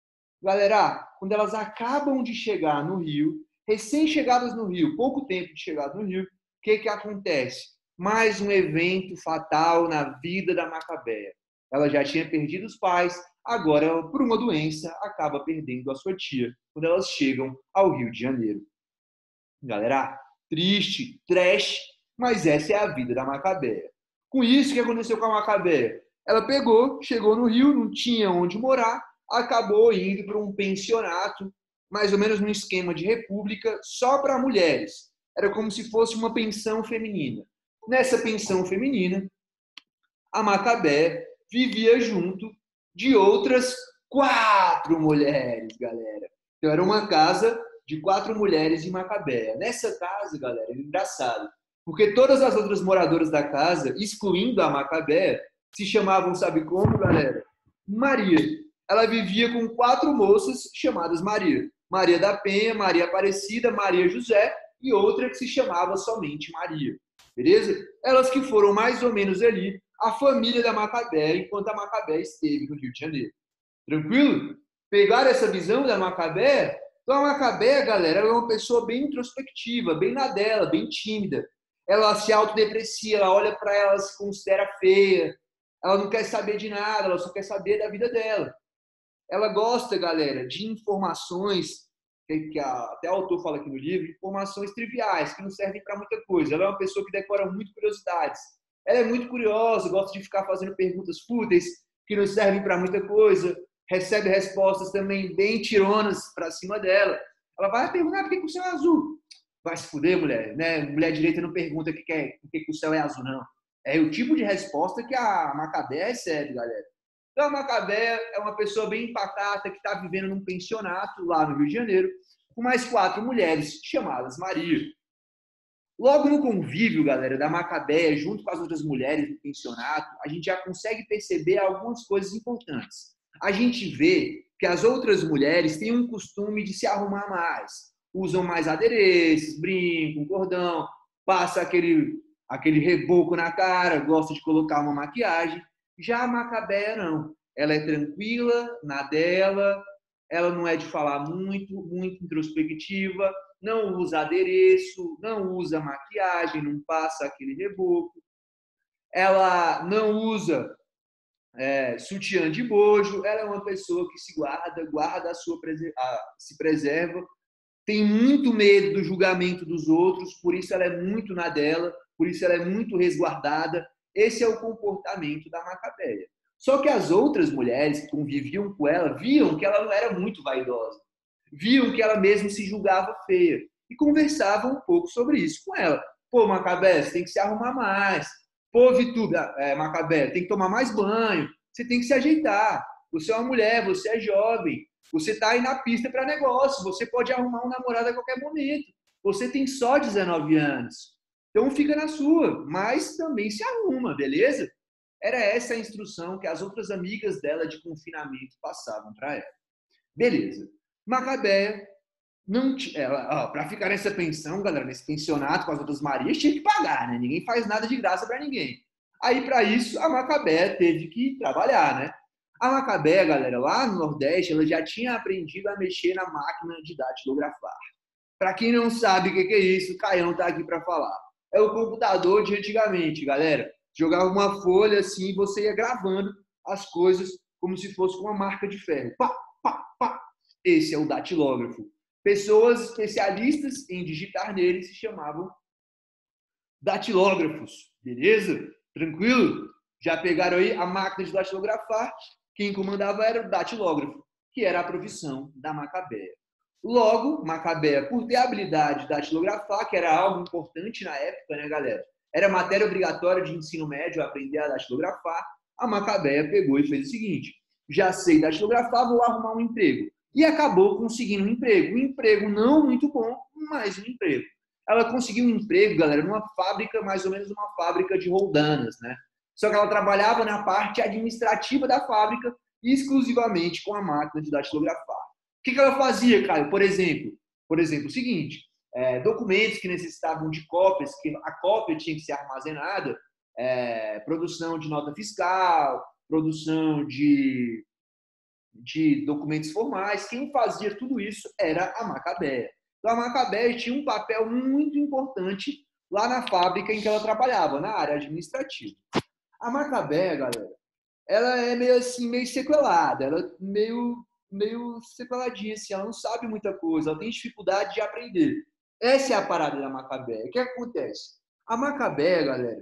Galera, quando elas acabam de chegar no Rio, recém-chegadas no Rio, pouco tempo de chegada no Rio, o que, que acontece? Mais um evento fatal na vida da Macabeia. Ela já tinha perdido os pais, agora, por uma doença, acaba perdendo a sua tia, quando elas chegam ao Rio de Janeiro. Galera, triste, trash, mas essa é a vida da Macabeia. Com isso, o que aconteceu com a Macabeia? Ela pegou, chegou no Rio, não tinha onde morar, acabou indo para um pensionato, mais ou menos num esquema de república, só para mulheres. Era como se fosse uma pensão feminina. Nessa pensão feminina, a Macabeia vivia junto de outras quatro mulheres, galera. Então, era uma casa de quatro mulheres em Macabeia. Nessa casa, galera, é engraçado, porque todas as outras moradoras da casa, excluindo a Macabeia, se chamavam, sabe como, galera? Maria. Ela vivia com quatro moças chamadas Maria. Maria da Penha, Maria Aparecida, Maria José e outra que se chamava somente Maria. Beleza? Elas que foram mais ou menos ali a família da Macabeia enquanto a Macabeia esteve no Rio de Janeiro. Tranquilo? Pegaram essa visão da Macabeia? Então a Macabeia, galera, ela é uma pessoa bem introspectiva, bem na dela, bem tímida. Ela se autodeprecia, ela olha para ela, se considera feia. Ela não quer saber de nada, ela só quer saber da vida dela. Ela gosta, galera, de informações, que até o autor fala aqui no livro, informações triviais, que não servem para muita coisa. Ela é uma pessoa que decora muito curiosidades. Ela é muito curiosa, gosta de ficar fazendo perguntas fúteis, que não servem para muita coisa. Recebe respostas também bem tironas para cima dela. Ela vai perguntar por que o céu é azul. Vai se fuder, mulher. Né? Mulher direita não pergunta por que, que o céu é azul, não. É o tipo de resposta que a Macabeia recebe, galera. Então, a Macabeia é uma pessoa bem pacata que está vivendo num pensionato lá no Rio de Janeiro, com mais quatro mulheres chamadas Maria. Logo no convívio, galera, da Macabeia, junto com as outras mulheres do pensionato, a gente já consegue perceber algumas coisas importantes. A gente vê que as outras mulheres têm um costume de se arrumar mais. Usam mais adereços, brincam, cordão, passa aquele, aquele reboco na cara, gosta de colocar uma maquiagem. Já a Macabeia não. Ela é tranquila, na dela, ela não é de falar muito, muito introspectiva, não usa adereço, não usa maquiagem, não passa aquele reboco. Ela não usa é, sutiã de bojo, ela é uma pessoa que se guarda, guarda a sua a, se preserva, tem muito medo do julgamento dos outros, por isso ela é muito na dela, por isso ela é muito resguardada. Esse é o comportamento da Macabeia. Só que as outras mulheres que conviviam com ela viam que ela não era muito vaidosa, viam que ela mesma se julgava feia e conversavam um pouco sobre isso com ela. Pô, Macabeia, você tem que se arrumar mais. Pô, Vitúbia, é, Macabeia, tem que tomar mais banho. Você tem que se ajeitar. Você é uma mulher, você é jovem. Você está aí na pista para negócio. Você pode arrumar um namorado a qualquer momento. Você tem só dezenove anos. Então fica na sua, mas também se arruma, beleza? Era essa a instrução que as outras amigas dela de confinamento passavam para ela. Beleza. Macabeia não ela, para ficar nessa pensão, galera, nesse pensionato com as outras Marias, tinha que pagar, né? Ninguém faz nada de graça para ninguém. Aí, para isso, a Macabeia teve que trabalhar, né? A Macabeia, galera, lá no Nordeste, ela já tinha aprendido a mexer na máquina de datilografar. Para quem não sabe o que é isso, o Caião tá aqui para falar. É o computador de antigamente, galera. Jogava uma folha assim e você ia gravando as coisas como se fosse com uma marca de ferro. Pá, pá, pá. Esse é o datilógrafo. Pessoas especialistas em digitar nele se chamavam datilógrafos. Beleza? Tranquilo? Já pegaram aí a máquina de datilografar? Quem comandava era o datilógrafo, que era a profissão da Macabeia. Logo, Macabeia, por ter a habilidade de datilografar, que era algo importante na época, né, galera? Era matéria obrigatória de ensino médio aprender a datilografar. A Macabeia pegou e fez o seguinte: já sei datilografar, vou arrumar um emprego. E acabou conseguindo um emprego. Um emprego não muito bom, mas um emprego. Ela conseguiu um emprego, galera, numa fábrica, mais ou menos uma fábrica de roldanas, né? Só que ela trabalhava na parte administrativa da fábrica, exclusivamente com a máquina de datilografar. O que ela fazia, Caio? Por exemplo, por exemplo, o seguinte, é, documentos que necessitavam de cópias, que a cópia tinha que ser armazenada, é, produção de nota fiscal, produção de, de documentos formais, quem fazia tudo isso era a Macabeia. Então, a Macabeia tinha um papel muito importante lá na fábrica em que ela trabalhava, na área administrativa. A Macabeia, galera, ela é meio assim, meio sequelada, ela é meio, meio sequeladinha, assim, ela não sabe muita coisa, ela tem dificuldade de aprender. Essa é a parada da Macabeia. O que acontece? A Macabeia, galera,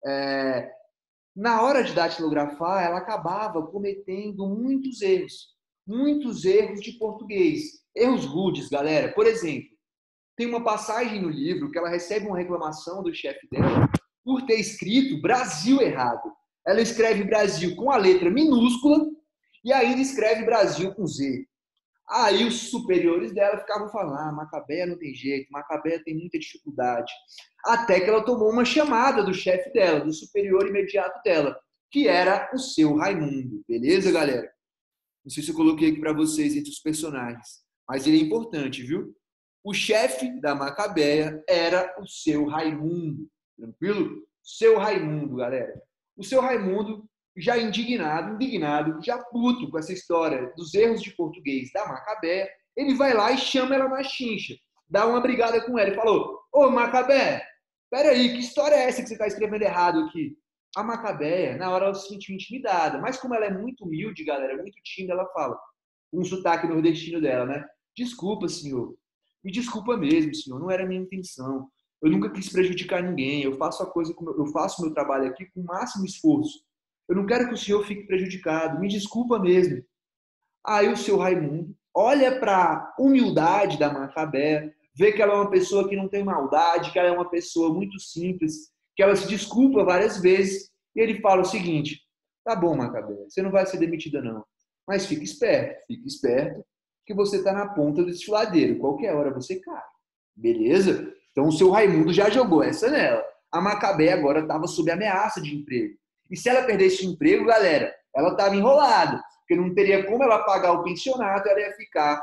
é, na hora de datilografar, ela acabava cometendo muitos erros. Muitos erros de português. Erros rudes, galera. Por exemplo, tem uma passagem no livro que ela recebe uma reclamação do chefe dela por ter escrito Brasil errado. Ela escreve Brasil com a letra minúscula e ainda escreve Brasil com Z. Aí os superiores dela ficavam falando, ah, Macabeia não tem jeito, Macabeia tem muita dificuldade. Até que ela tomou uma chamada do chefe dela, do superior imediato dela, que era o seu Raimundo. Beleza, galera? Não sei se eu coloquei aqui para vocês entre os personagens, mas ele é importante, viu? O chefe da Macabeia era o seu Raimundo. Tranquilo? Seu Raimundo, galera. O seu Raimundo, já indignado, indignado, já puto com essa história dos erros de português da Macabeia, ele vai lá e chama ela na chincha, dá uma brigada com ela e falou: ô Macabeia, peraí, que história é essa que você está escrevendo errado aqui? A Macabeia, na hora, ela se sentiu intimidada, mas como ela é muito humilde, galera, muito tímida, ela fala, com um sotaque nordestino dela, né? Desculpa, senhor. Me desculpa mesmo, senhor, não era a minha intenção. Eu nunca quis prejudicar ninguém, eu faço a coisa, eu faço meu trabalho aqui com o máximo esforço. Eu não quero que o senhor fique prejudicado, me desculpa mesmo. Aí o seu Raimundo olha para a humildade da Macabeia, vê que ela é uma pessoa que não tem maldade, que ela é uma pessoa muito simples, que ela se desculpa várias vezes, e ele fala o seguinte: Tá bom, Macabeia, você não vai ser demitida não. Mas fique esperto, fique esperto, que você está na ponta do desfiladeiro. Qualquer hora você cai. Beleza? Então o seu Raimundo já jogou essa nela. A Macabeia agora estava sob ameaça de emprego. E se ela perdesse o emprego, galera, ela estava enrolada. Porque não teria como ela pagar o pensionato, ela ia ficar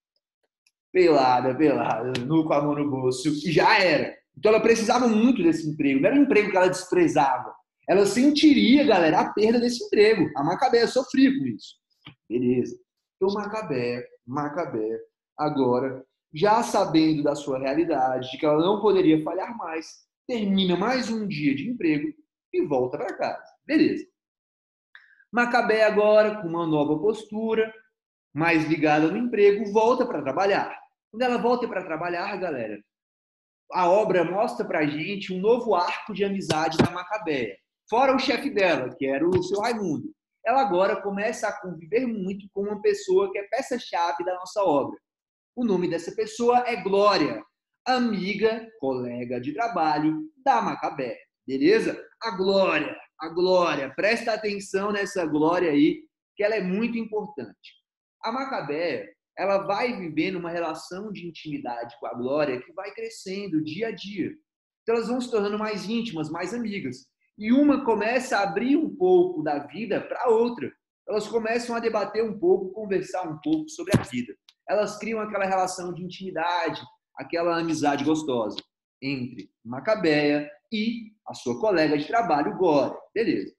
pelada, pelada, nu com a mão no bolso. E já era. Então ela precisava muito desse emprego. Não era um emprego que ela desprezava. Ela sentiria, galera, a perda desse emprego. A Macabeia sofria com isso. Beleza. Então Macabeia, Macabeia, agora, já sabendo da sua realidade, de que ela não poderia falhar mais, termina mais um dia de emprego e volta para casa. Beleza. Macabeia agora, com uma nova postura, mais ligada no emprego, volta para trabalhar. Quando ela volta para trabalhar, galera, a obra mostra para a gente um novo arco de amizade da Macabeia. Fora o chefe dela, que era o seu Raimundo. Ela agora começa a conviver muito com uma pessoa que é peça-chave da nossa obra. O nome dessa pessoa é Glória, amiga, colega de trabalho da Macabeia. Beleza? A Glória, a Glória. Presta atenção nessa Glória aí, que ela é muito importante. A Macabeia, ela vai vivendo uma relação de intimidade com a Glória que vai crescendo dia a dia. Então elas vão se tornando mais íntimas, mais amigas. E uma começa a abrir um pouco da vida para a outra. Elas começam a debater um pouco, conversar um pouco sobre a vida. Elas criam aquela relação de intimidade, aquela amizade gostosa entre Macabeia e a sua colega de trabalho, Glória. Beleza.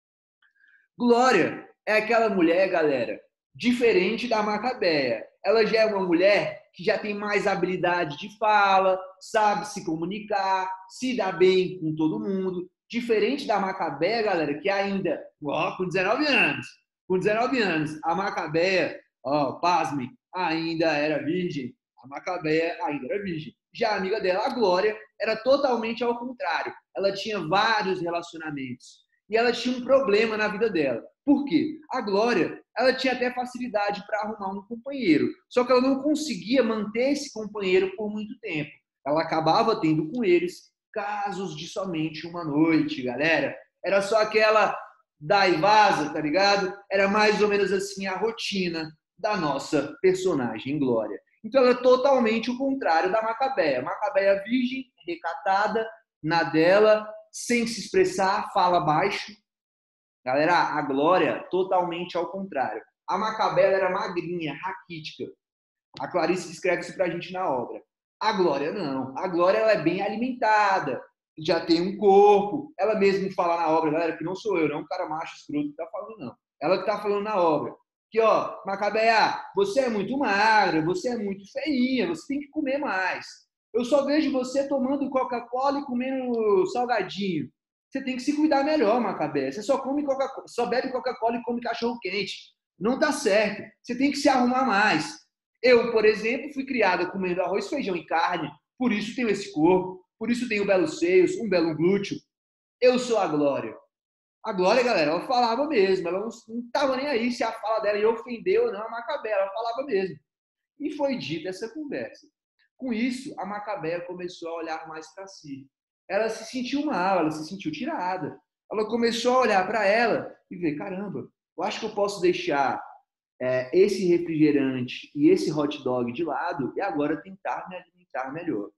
Glória é aquela mulher, galera, diferente da Macabeia. Ela já é uma mulher que já tem mais habilidade de fala, sabe se comunicar, se dá bem com todo mundo. Diferente da Macabeia, galera, que ainda, ó, com dezenove anos, com dezenove anos, a Macabeia, ó, pasmem, ainda era virgem. A Macabeia ainda era virgem. Já a amiga dela, a Glória, era totalmente ao contrário. Ela tinha vários relacionamentos. E ela tinha um problema na vida dela. Por quê? A Glória, ela tinha até facilidade para arrumar um companheiro. Só que ela não conseguia manter esse companheiro por muito tempo. Ela acabava tendo com eles casos de somente uma noite, galera. Era só aquela dá e vaza, tá ligado? Era mais ou menos assim a rotina da nossa personagem Glória. Então ela é totalmente o contrário da Macabeia. Macabeia virgem, recatada, na dela, sem se expressar, fala baixo. Galera, a Glória, totalmente ao contrário. A Macabeia era magrinha, raquítica. A Clarice descreve isso pra gente na obra. A Glória não. A Glória ela é bem alimentada, já tem um corpo. Ela mesma fala na obra, galera, que não sou eu, não é um cara macho escroto que tá falando, não. Ela que tá falando na obra. Que, ó, Macabeia, você é muito magra, você é muito feinha, você tem que comer mais. Eu só vejo você tomando Coca-Cola e comendo salgadinho. Você tem que se cuidar melhor, Macabeia. Você só come Coca-Cola, só bebe Coca-Cola e come cachorro-quente. Não tá certo. Você tem que se arrumar mais. Eu, por exemplo, fui criada comendo arroz, feijão e carne, por isso tenho esse corpo, por isso tenho belos seios, um belo glúteo. Eu sou a Glória. A Glória, galera, ela falava mesmo, ela não estava nem aí se a fala dela ia ofender ou não a Macabeia, ela falava mesmo. E foi dita essa conversa. Com isso, a Macabeia começou a olhar mais para si. Ela se sentiu mal, ela se sentiu tirada. Ela começou a olhar para ela e ver, caramba, eu acho que eu posso deixar é, esse refrigerante e esse hot dog de lado e agora tentar me alimentar melhor.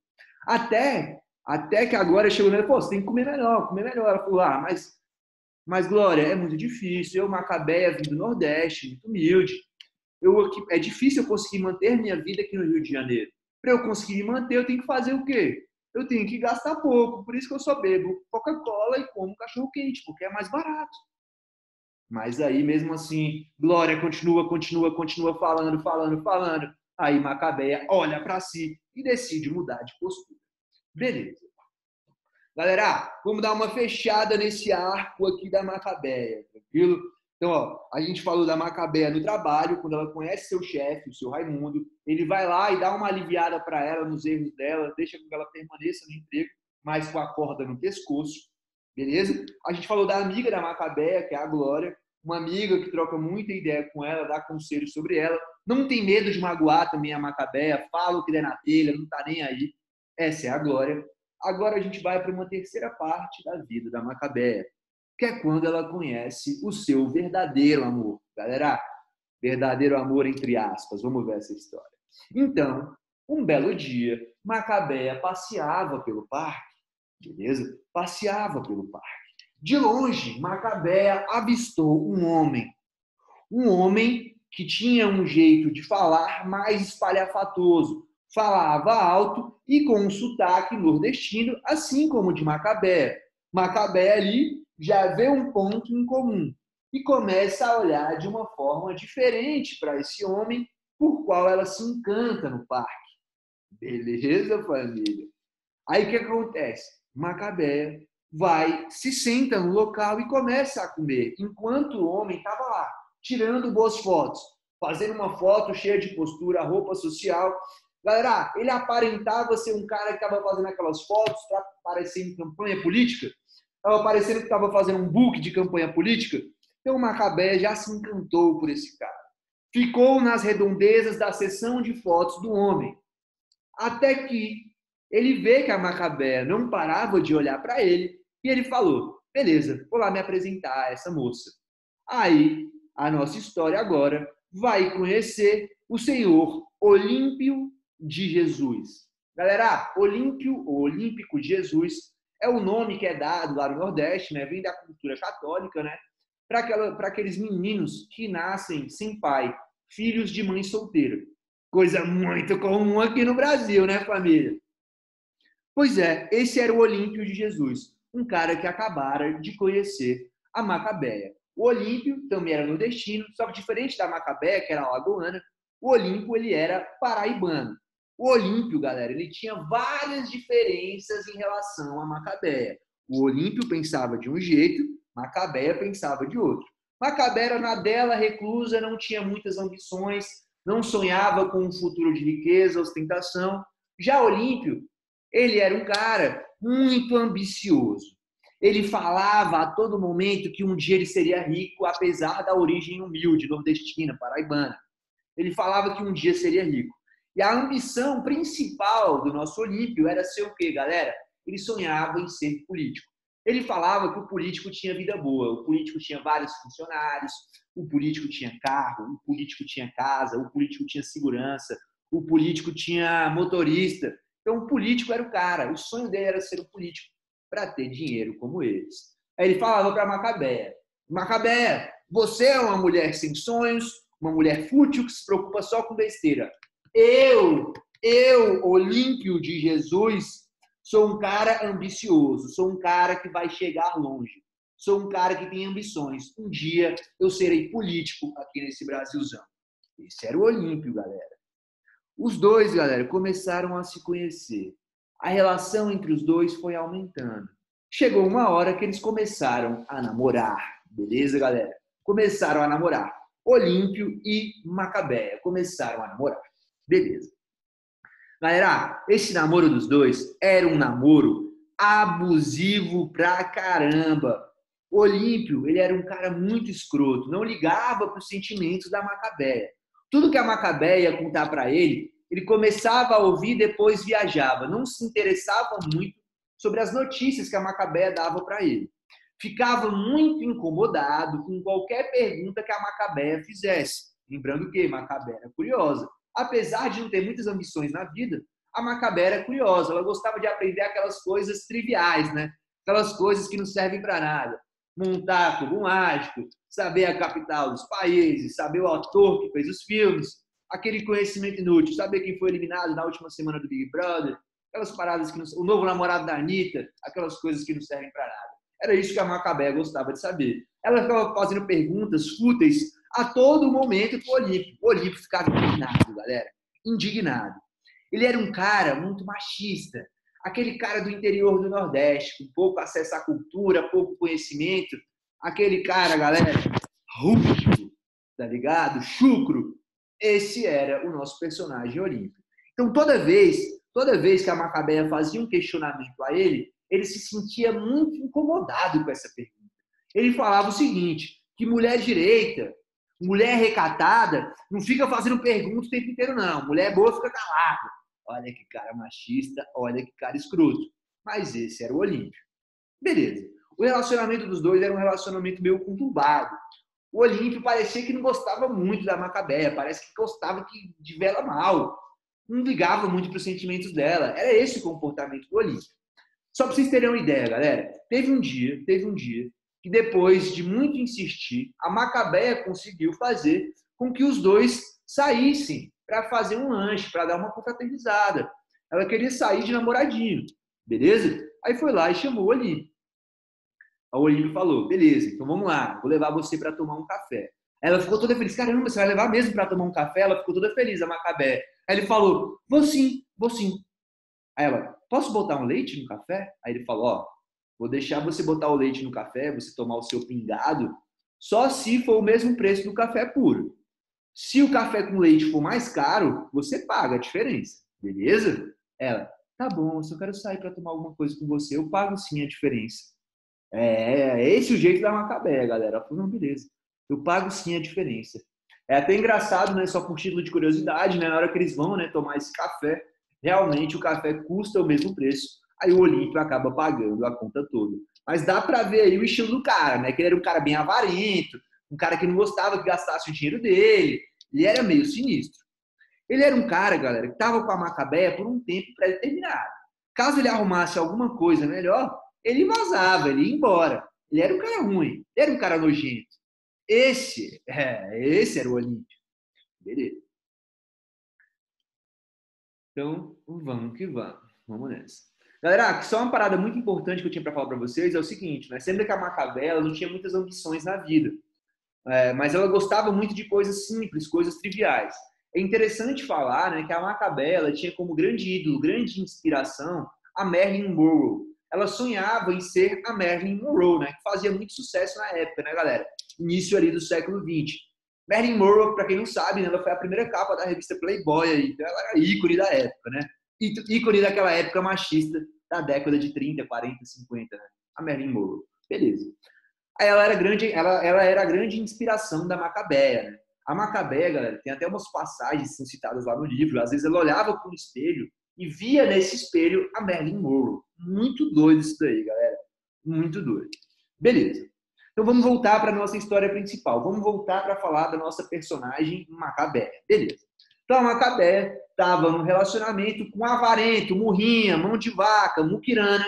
Até, até que agora chegou nela, pô, você tem que comer melhor, comer melhor. Ela falou, ah, mas, mas Glória, é muito difícil. Eu, Macabeia, vim do Nordeste, muito humilde. Eu, é difícil eu conseguir manter minha vida aqui no Rio de Janeiro. Para eu conseguir manter, eu tenho que fazer o quê? Eu tenho que gastar pouco, por isso que eu só bebo Coca-Cola e como cachorro-quente, porque é mais barato. Mas aí, mesmo assim, Glória continua, continua, continua falando, falando, falando. Aí Macabeia olha para si e decide mudar de postura. Beleza. Galera, vamos dar uma fechada nesse arco aqui da Macabeia, tranquilo? Então, ó, a gente falou da Macabeia no trabalho, quando ela conhece seu chefe, o seu Raimundo, ele vai lá e dá uma aliviada para ela nos erros dela, deixa com que ela permaneça no emprego, mas com a corda no pescoço, beleza? A gente falou da amiga da Macabeia, que é a Glória, uma amiga que troca muita ideia com ela, dá conselhos sobre ela, não tem medo de magoar também a Macabeia, fala o que der na telha, não tá nem aí. Essa é a Glória. Agora a gente vai para uma terceira parte da vida da Macabeia. que é quando ela conhece o seu verdadeiro amor. Galera, verdadeiro amor entre aspas, vamos ver essa história. Então, um belo dia, Macabeia passeava pelo parque, beleza? Passeava pelo parque. De longe, Macabeia avistou um homem. Um homem que tinha um jeito de falar mais espalhafatoso. Falava alto e com um sotaque nordestino, assim como o de Macabeia. Macabeia ali já vê um ponto em comum e começa a olhar de uma forma diferente para esse homem por qual ela se encanta no parque. Beleza, família? Aí o que acontece? Macabeia vai, se senta no local e começa a comer, enquanto o homem estava lá, tirando boas fotos, fazendo uma foto cheia de postura, roupa social. Galera, ele aparentava ser um cara que estava fazendo aquelas fotos para parecer em campanha política, estava parecendo que estava fazendo um book de campanha política. Então, Macabeia já se encantou por esse cara. Ficou nas redondezas da sessão de fotos do homem. Até que ele vê que a Macabeia não parava de olhar para ele e ele falou, beleza, vou lá me apresentar a essa moça. Aí, a nossa história agora vai conhecer o Senhor Olímpio de Jesus. Galera, Olímpio, ou Olímpico de Jesus, é o nome que é dado lá no Nordeste, né? Vem da cultura católica, né? Para aqueles meninos que nascem sem pai, filhos de mãe solteira. Coisa muito comum aqui no Brasil, né, família? Pois é, esse era o Olímpio de Jesus, um cara que acabara de conhecer a Macabeia. O Olímpio também era nordestino, só que diferente da Macabeia, que era alagoana, o Olímpio ele era paraibano. O Olímpio, galera, ele tinha várias diferenças em relação à Macabeia. O Olímpio pensava de um jeito, Macabeia pensava de outro. Macabeia era na dela, reclusa, não tinha muitas ambições, não sonhava com um futuro de riqueza, ostentação. Já Olímpio, ele era um cara muito ambicioso. Ele falava a todo momento que um dia ele seria rico, apesar da origem humilde, nordestina, paraibana. Ele falava que um dia seria rico. E a ambição principal do nosso Olímpio era ser o quê, galera? Ele sonhava em ser político. Ele falava que o político tinha vida boa, o político tinha vários funcionários, o político tinha carro, o político tinha casa, o político tinha segurança, o político tinha motorista. Então, o político era o cara, o sonho dele era ser o político para ter dinheiro como eles. Aí ele falava para Macabeia, Macabeia, você é uma mulher sem sonhos, uma mulher fútil que se preocupa só com besteira. Eu, eu, Olímpio de Jesus, sou um cara ambicioso, sou um cara que vai chegar longe, sou um cara que tem ambições. Um dia eu serei político aqui nesse Brasilzão. Esse era o Olímpio, galera. Os dois, galera, começaram a se conhecer. A relação entre os dois foi aumentando. Chegou uma hora que eles começaram a namorar. Beleza, galera? Começaram a namorar. Olímpio e Macabeia começaram a namorar. Beleza. Galera, esse namoro dos dois era um namoro abusivo pra caramba. Olímpio, ele era um cara muito escroto, não ligava para os sentimentos da Macabeia. Tudo que a Macabeia ia contar para ele, ele começava a ouvir e depois viajava. Não se interessava muito sobre as notícias que a Macabeia dava para ele. Ficava muito incomodado com qualquer pergunta que a Macabeia fizesse. Lembrando que Macabeia era curiosa. Apesar de não ter muitas ambições na vida, a Macabeia era curiosa. Ela gostava de aprender aquelas coisas triviais, né? Aquelas coisas que não servem para nada. Montar cubo mágico, saber a capital dos países, saber o autor que fez os filmes, aquele conhecimento inútil, saber quem foi eliminado na última semana do Big Brother, aquelas paradas que não, o novo namorado da Anitta, aquelas coisas que não servem para nada. Era isso que a Macabeia gostava de saber. Ela ficava fazendo perguntas fúteis a todo momento para o Olímpio. O Olímpio ficava indignado, galera. Indignado. Ele era um cara muito machista. Aquele cara do interior do Nordeste, com pouco acesso à cultura, pouco conhecimento. Aquele cara, galera, rústico, tá ligado? Chucro. Esse era o nosso personagem Olímpio. Então, toda vez, toda vez que a Macabeia fazia um questionamento a ele, ele se sentia muito incomodado com essa pergunta. Ele falava o seguinte, que mulher direita, mulher recatada, não fica fazendo pergunta o tempo inteiro, não. Mulher boa fica calada. Olha que cara machista, olha que cara escroto. Mas esse era o Olímpio. Beleza. O relacionamento dos dois era um relacionamento meio conturbado. O Olímpio parecia que não gostava muito da Macabeia, parece que gostava de vela mal, não ligava muito para os sentimentos dela. Era esse o comportamento do Olímpio. Só para vocês terem uma ideia, galera, teve um dia, teve um dia, que depois de muito insistir, a Macabeia conseguiu fazer com que os dois saíssem para fazer um lanche, para dar uma confraternizada. Ela queria sair de namoradinho, beleza? Aí foi lá e chamou o Olímpio. O Olímpio falou, beleza, então vamos lá, vou levar você para tomar um café. Ela ficou toda feliz, caramba, você vai levar mesmo para tomar um café? Ela ficou toda feliz, a Macabeia. Aí ele falou, vou sim, vou sim. Aí ela, posso botar um leite no café? Aí ele falou, ó, vou deixar você botar o leite no café, você tomar o seu pingado, só se for o mesmo preço do café puro. Se o café com leite for mais caro, você paga a diferença, beleza? Ela, tá bom, eu só quero sair para tomar alguma coisa com você, eu pago sim a diferença. É, é esse o jeito da Macabeia, galera. Ela falou, não, beleza, eu pago sim a diferença. É até engraçado, né, só por título de curiosidade, né, na hora que eles vão, né, tomar esse café, realmente o café custa o mesmo preço, aí o Olímpio acaba pagando a conta toda. Mas dá pra ver aí o estilo do cara, né, que ele era um cara bem avarento, um cara que não gostava que gastasse o dinheiro dele, ele era meio sinistro. Ele era um cara, galera, que estava com a Macabeia por um tempo pré-determinado. Caso ele arrumasse alguma coisa melhor, ele vazava, ele ia embora. Ele era um cara ruim, ele era um cara nojento. Esse, é, esse era o Olímpio. Beleza. Então, vamos que vamos. Vamos nessa. Galera, só uma parada muito importante que eu tinha para falar para vocês é o seguinte, né? Sempre que a Macabeia ela não tinha muitas ambições na vida, é, mas ela gostava muito de coisas simples, coisas triviais. É interessante falar, né, que a Macabeia ela tinha como grande ídolo, grande inspiração, a Marilyn Monroe. Ela sonhava em ser a Marilyn Monroe, né, que fazia muito sucesso na época, né, galera? Início ali do século vinte. Marilyn Monroe, para quem não sabe, né, ela foi a primeira capa da revista Playboy, aí, então ela era ícone da época, né? Ícone daquela época machista da década de trinta, quarenta, cinquenta, né? A Marilyn Monroe. Beleza. Aí ela era, grande, ela, ela era a grande inspiração da Macabeia, né? A Macabeia, galera, tem até umas passagens que são citadas lá no livro. Às vezes ela olhava para um espelho e via nesse espelho a Marilyn Monroe. Muito doido isso daí, galera. Muito doido. Beleza. Então vamos voltar para a nossa história principal. Vamos voltar para falar da nossa personagem Macabeia. Beleza. Então a Macabeia estava num relacionamento com avarento, murrinha, mão de vaca, muquirana,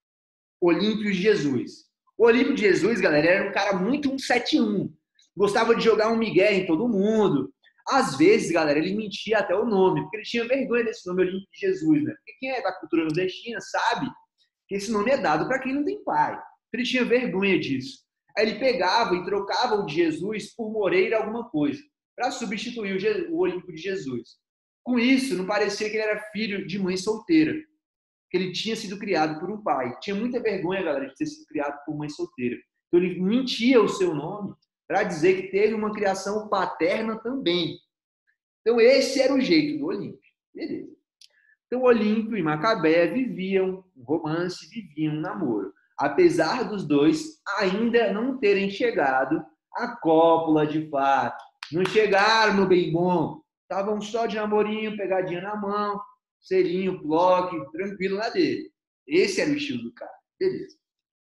Olímpio de Jesus. O Olímpio de Jesus, galera, era um cara muito cento e setenta e um. Gostava de jogar um migué em todo mundo. Às vezes, galera, ele mentia até o nome, porque ele tinha vergonha desse nome Olímpio de Jesus, né? Porque quem é da cultura nordestina sabe que esse nome é dado para quem não tem pai. Ele tinha vergonha disso. Aí ele pegava e trocava o de Jesus por Moreira alguma coisa, para substituir o Olímpio de Jesus. Com isso, não parecia que ele era filho de mãe solteira, que ele tinha sido criado por um pai. Tinha muita vergonha, galera, de ter sido criado por mãe solteira. Então ele mentia o seu nome para dizer que teve uma criação paterna também. Então esse era o jeito do Olímpio. Beleza. Então Olímpio e Macabeia viviam um romance, viviam um namoro. Apesar dos dois ainda não terem chegado à cópula de fato. Não chegaram no bem bom. Estavam só de namorinho, pegadinha na mão, selinho, bloco, tranquilo lá dele. Esse era o estilo do cara. Beleza.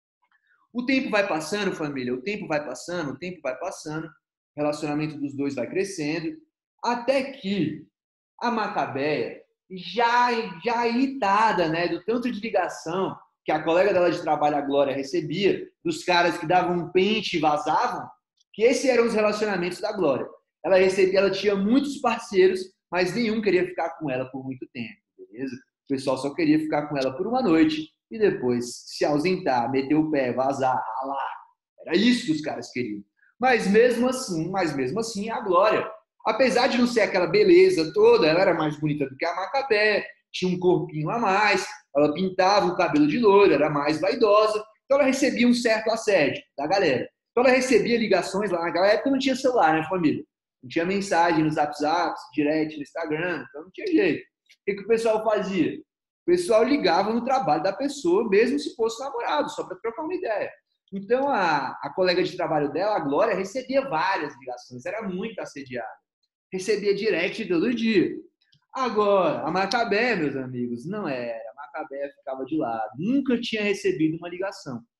O tempo vai passando, família, o tempo vai passando, o tempo vai passando, o relacionamento dos dois vai crescendo, até que a Macabeia, já, já irritada, né, do tanto de ligação que a colega dela de trabalho, a Glória, recebia, dos caras que davam um pente e vazavam, que esses eram os relacionamentos da Glória. Ela recebia, ela tinha muitos parceiros, mas nenhum queria ficar com ela por muito tempo, beleza? O pessoal só queria ficar com ela por uma noite e depois se ausentar, meter o pé, vazar, ralar. Era isso que os caras queriam. Mas mesmo assim, mas mesmo assim, a Glória, apesar de não ser aquela beleza toda, ela era mais bonita do que a Macabeia, tinha um corpinho a mais, ela pintava o cabelo de loiro, era mais vaidosa, então ela recebia um certo assédio da galera. Então ela recebia ligações lá, naquela época não tinha celular, né, família? Não tinha mensagem nos WhatsApps, direct no Instagram, então não tinha jeito. O que, que o pessoal fazia? O pessoal ligava no trabalho da pessoa, mesmo se fosse namorado, só para trocar uma ideia. Então, a, a colega de trabalho dela, a Glória, recebia várias ligações, era muito assediada. Recebia direct todo dia. Agora, a Macabeia, meus amigos, não era. A Macabeia ficava de lado. Nunca tinha recebido uma ligação.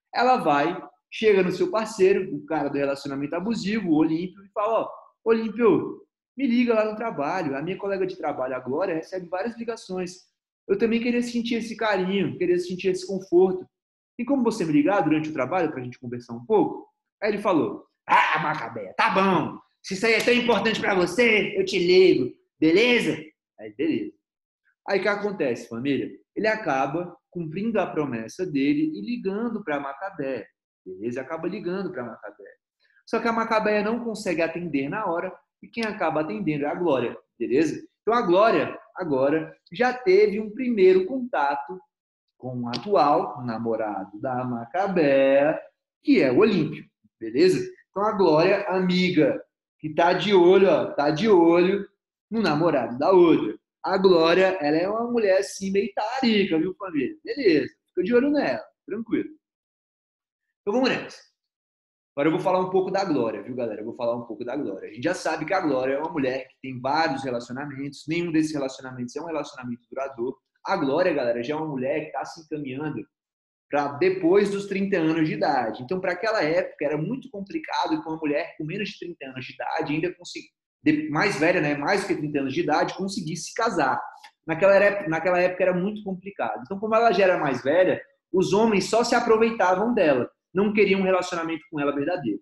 Ela vai, chega no seu parceiro, o cara do relacionamento abusivo, o Olímpio, e fala, ó, Olímpio, me liga lá no trabalho. A minha colega de trabalho, a Glória, recebe várias ligações. Eu também queria sentir esse carinho, queria sentir esse conforto. Tem como você me ligar durante o trabalho para a gente conversar um pouco? Aí ele falou, ah, Macabea, tá bom. Se isso aí é tão importante para você, eu te ligo. Beleza? Aí, beleza. Aí o que acontece, família? Ele acaba cumprindo a promessa dele e ligando para a Macabea. Beleza? Acaba ligando para a Macabea. Só que a Macabea não consegue atender na hora e quem acaba atendendo é a Glória. Beleza? Então a Glória agora já teve um primeiro contato com o atual namorado da Macabea, que é o Olímpio. Beleza? Então a Glória, amiga, que tá de olho, ó, tá de olho no namorado da outra. A Glória, ela é uma mulher assim, meio tarica, viu, família? Beleza, fica de olho nela, tranquilo. Então vamos nessa. Agora eu vou falar um pouco da Glória, viu, galera? Eu vou falar um pouco da Glória. A gente já sabe que a Glória é uma mulher que tem vários relacionamentos, nenhum desses relacionamentos é um relacionamento duradouro. A Glória, galera, já é uma mulher que está se encaminhando para depois dos trinta anos de idade. Então, para aquela época, era muito complicado que uma mulher com menos de trinta anos de idade, ainda conseguisse, mais velha, né, mais do que trinta anos de idade, conseguisse se casar. Naquela época, naquela época era muito complicado. Então, como ela já era mais velha, os homens só se aproveitavam dela, não queriam um relacionamento com ela verdadeiro.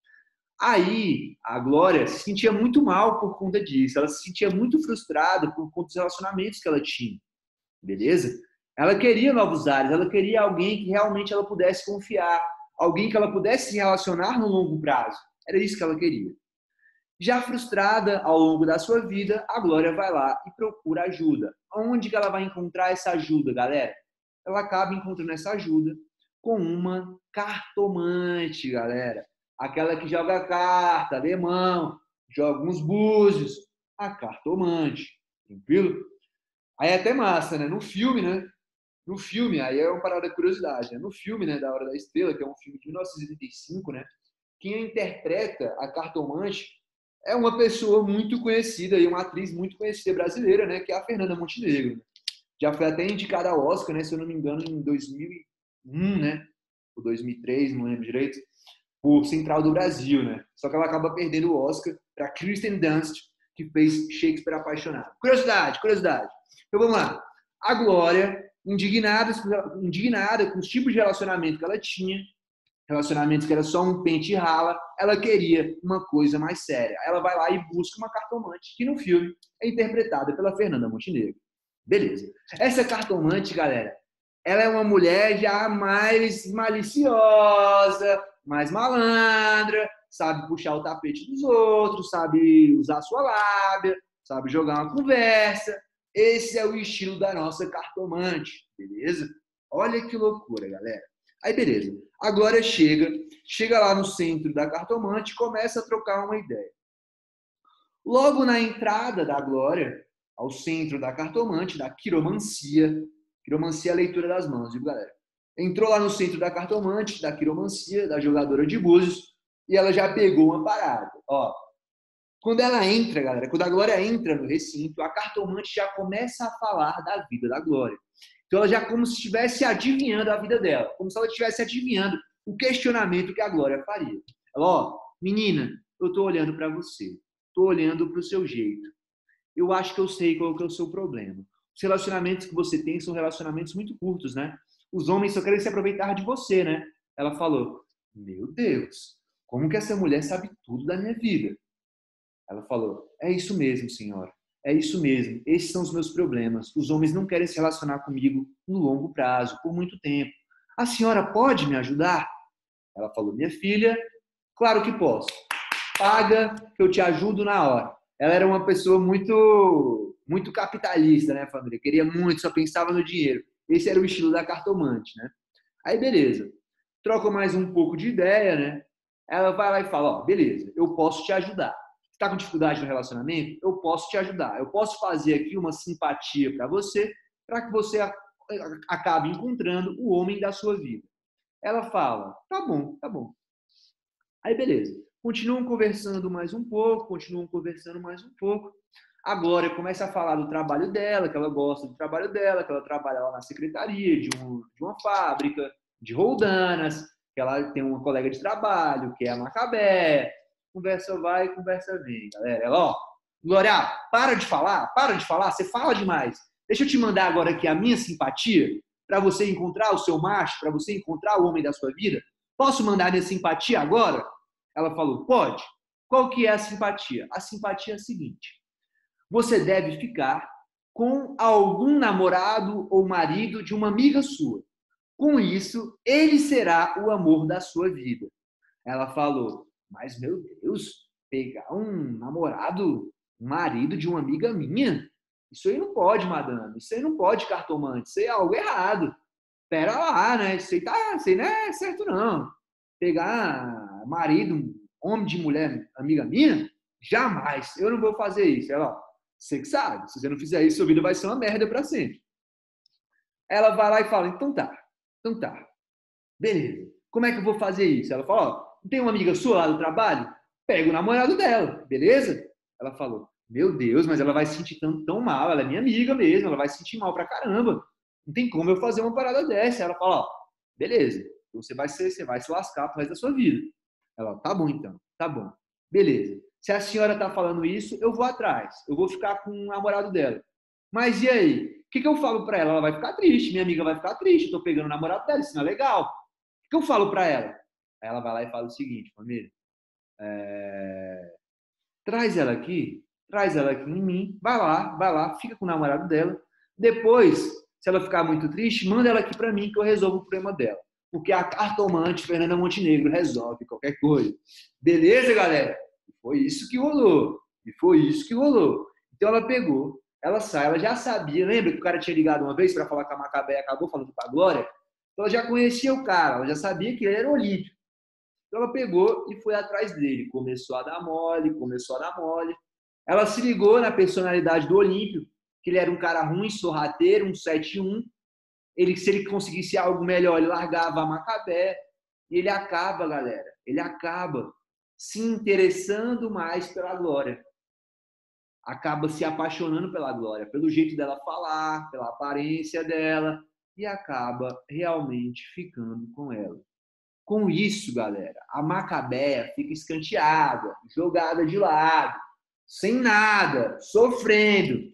Aí, a Glória se sentia muito mal por conta disso. Ela se sentia muito frustrada por conta dos relacionamentos que ela tinha. Beleza? Ela queria novos ares, ela queria alguém que realmente ela pudesse confiar, alguém que ela pudesse se relacionar no longo prazo. Era isso que ela queria. Já frustrada ao longo da sua vida, a Glória vai lá e procura ajuda. Onde que ela vai encontrar essa ajuda, galera? Ela acaba encontrando essa ajuda com uma cartomante, galera. Aquela que joga carta, alemão, joga uns búzios. A cartomante. Tranquilo? Aí é até massa, né? No filme, né? No filme, aí é uma parada de curiosidade, né? No filme, né, da Hora da Estrela, que é um filme de mil novecentos e oitenta e cinco, né? Quem interpreta a cartomante é uma pessoa muito conhecida e uma atriz muito conhecida brasileira, né? Que é a Fernanda Montenegro. Né? Já foi até indicada ao Oscar, né? Se eu não me engano, em dois mil e um, né? Ou dois mil e três, não lembro direito, por Central do Brasil, né? Só que ela acaba perdendo o Oscar para Kirsten Dunst, que fez Shakespeare Apaixonado. Curiosidade, curiosidade. Então vamos lá. A Glória, indignada, indignada com os tipos de relacionamento que ela tinha, relacionamentos que era só um pente e rala, ela queria uma coisa mais séria. Ela vai lá e busca uma cartomante, que no filme é interpretada pela Fernanda Montenegro. Beleza. Essa cartomante, galera, ela é uma mulher já mais maliciosa, mais malandra, sabe puxar o tapete dos outros, sabe usar sua lábia, sabe jogar uma conversa. Esse é o estilo da nossa cartomante, beleza? Olha que loucura, galera. Aí, beleza. A Glória chega, chega lá no centro da cartomante e começa a trocar uma ideia. Logo na entrada da Glória, ao centro da cartomante, da quiromancia, quiromancia é a leitura das mãos, viu, galera? Entrou lá no centro da cartomante, da quiromancia, da jogadora de búzios, e ela já pegou uma parada. Ó, quando ela entra, galera, quando a Glória entra no recinto, a cartomante já começa a falar da vida da Glória. Então ela já como se estivesse adivinhando a vida dela, como se ela estivesse adivinhando o questionamento que a Glória faria. Ela, ó, menina, eu tô olhando para você, tô olhando para o seu jeito. Eu acho que eu sei qual que é o seu problema. Os relacionamentos que você tem são relacionamentos muito curtos, né? Os homens só querem se aproveitar de você, né? Ela falou, meu Deus, como que essa mulher sabe tudo da minha vida? Ela falou, é isso mesmo, senhora. É isso mesmo. Esses são os meus problemas. Os homens não querem se relacionar comigo no longo prazo, por muito tempo. A senhora pode me ajudar? Ela falou, minha filha, claro que posso. Paga que eu te ajudo na hora. Ela era uma pessoa muito, muito capitalista, né, família? Queria muito, só pensava no dinheiro. Esse era o estilo da cartomante, né? Aí, beleza. Troca mais um pouco de ideia, né? Ela vai lá e fala, ó, beleza, eu posso te ajudar. Está com dificuldade no relacionamento? Eu posso te ajudar. Eu posso fazer aqui uma simpatia para você, para que você acabe encontrando o homem da sua vida. Ela fala, tá bom, tá bom. Aí, beleza. Continuam conversando mais um pouco, continuam conversando mais um pouco. A Glória começa a falar do trabalho dela, que ela gosta do trabalho dela, que ela trabalha lá na secretaria de, um, de uma fábrica, de Roldanas, que ela tem uma colega de trabalho, que é a Macabé. Conversa vai, conversa vem, galera. Ela, ó, Glória, para de falar, para de falar, você fala demais. Deixa eu te mandar agora aqui a minha simpatia para você encontrar o seu macho, para você encontrar o homem da sua vida. Posso mandar minha simpatia agora? Ela falou, pode. Qual que é a simpatia? A simpatia é a seguinte. Você deve ficar com algum namorado ou marido de uma amiga sua. Com isso, ele será o amor da sua vida. Ela falou, mas meu Deus, pegar um namorado, um marido de uma amiga minha? Isso aí não pode, madame. Isso aí não pode, cartomante. Isso aí é algo errado. Pera lá, né? Isso aí, tá, isso aí não é certo, não. Pegar marido, homem de mulher, amiga minha? Jamais. Eu não vou fazer isso. Ela, ó, você que sabe. Se você não fizer isso, sua vida vai ser uma merda pra sempre. Ela vai lá e fala, então tá. Então tá. Beleza. Como é que eu vou fazer isso? Ela fala, ó, tem uma amiga sua lá do trabalho? Pega o namorado dela, beleza? Ela falou, meu Deus, mas ela vai se sentir tão, tão mal, ela é minha amiga mesmo, ela vai se sentir mal pra caramba. Não tem como eu fazer uma parada dessa. Ela fala, ó, beleza, você vai, ser, você vai se lascar pro resto da sua vida. Ela, tá bom então, tá bom. Beleza. Se a senhora tá falando isso, eu vou atrás. Eu vou ficar com o namorado dela. Mas e aí? O que, que eu falo pra ela? Ela vai ficar triste, minha amiga vai ficar triste, eu tô pegando o namorado dela, isso não é legal. O que, que eu falo pra ela? Aí ela vai lá e fala o seguinte, família, é... traz ela aqui, traz ela aqui em mim, vai lá, vai lá, fica com o namorado dela. Depois, se ela ficar muito triste, manda ela aqui pra mim que eu resolvo o problema dela. Porque a cartomante Fernanda Montenegro resolve qualquer coisa. Beleza, galera? E foi isso que rolou. E foi isso que rolou. Então ela pegou, ela sai, ela já sabia. Lembra que o cara tinha ligado uma vez para falar com a Macabé e acabou falando com a Glória? Então ela já conhecia o cara, ela já sabia que ele era Olímpio. Então ela pegou e foi atrás dele. Começou a dar mole, começou a dar mole. Ela se ligou na personalidade do Olímpio, que ele era um cara ruim, sorrateiro, um sete um. Ele, se ele conseguisse algo melhor, ele largava a Macabé. E ele acaba, galera, ele acaba se interessando mais pela Glória. Acaba se apaixonando pela Glória, pelo jeito dela falar, pela aparência dela, e acaba realmente ficando com ela. Com isso, galera, a Macabé fica escanteada, jogada de lado, sem nada, sofrendo.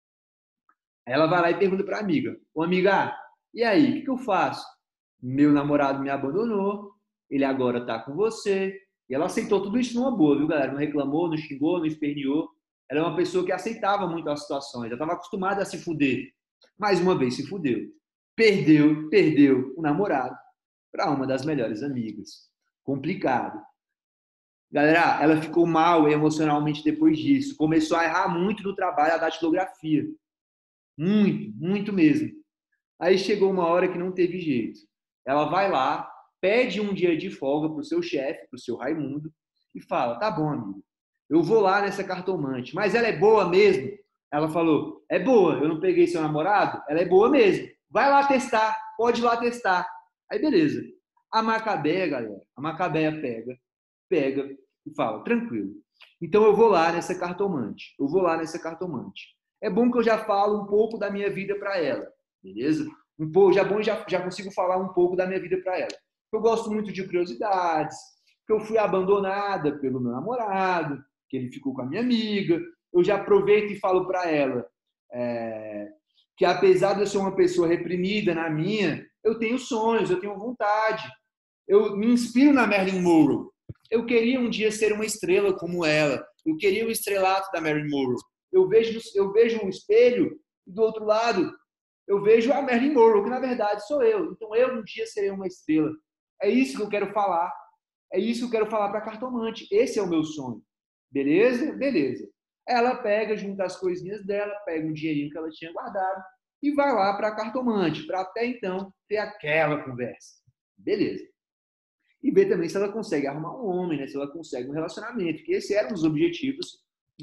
Ela vai lá e pergunta para a amiga, ô amiga, e aí, o que, que eu faço? Meu namorado me abandonou, ele agora está com você. E ela aceitou tudo isso numa boa, viu, galera? Não reclamou, não xingou, não esperneou. Ela é uma pessoa que aceitava muito as situações, já estava acostumada a se fuder. Mais uma vez se fudeu. Perdeu, perdeu o namorado para uma das melhores amigas. Complicado. Galera, ela ficou mal emocionalmente depois disso. Começou a errar muito no trabalho da datilografia. Muito, muito mesmo. Aí chegou uma hora que não teve jeito. Ela vai lá, pede um dia de folga pro seu chefe, pro seu Raimundo, e fala, tá bom, amigo, eu vou lá nessa cartomante, mas ela é boa mesmo? Ela falou, é boa, eu não peguei seu namorado? Ela é boa mesmo. Vai lá testar, pode ir lá testar. Aí beleza. A Macabé, galera, a Macabé pega, pega e fala, tranquilo. Então eu vou lá nessa cartomante, eu vou lá nessa cartomante. É bom que eu já falo um pouco da minha vida para ela. Beleza? Um pouco, já bom, já, já consigo falar um pouco da minha vida para ela. Eu gosto muito de curiosidades, que eu fui abandonada pelo meu namorado, que ele ficou com a minha amiga. Eu já aproveito e falo para ela é, que apesar de eu ser uma pessoa reprimida na minha, eu tenho sonhos, eu tenho vontade. Eu me inspiro na Marilyn Monroe. Eu queria um dia ser uma estrela como ela. Eu queria o estrelato da Marilyn Monroe. Eu vejo, eu vejo um espelho e do outro lado eu vejo a Marilyn Monroe, que na verdade sou eu. Então eu um dia serei uma estrela. É isso que eu quero falar. É isso que eu quero falar para a cartomante. Esse é o meu sonho. Beleza? Beleza. Ela pega, junta as coisinhas dela, pega um dinheirinho que ela tinha guardado e vai lá para a cartomante, para até então ter aquela conversa. Beleza. E ver também se ela consegue arrumar um homem, né? Se ela consegue um relacionamento. Que esse era um dos objetivos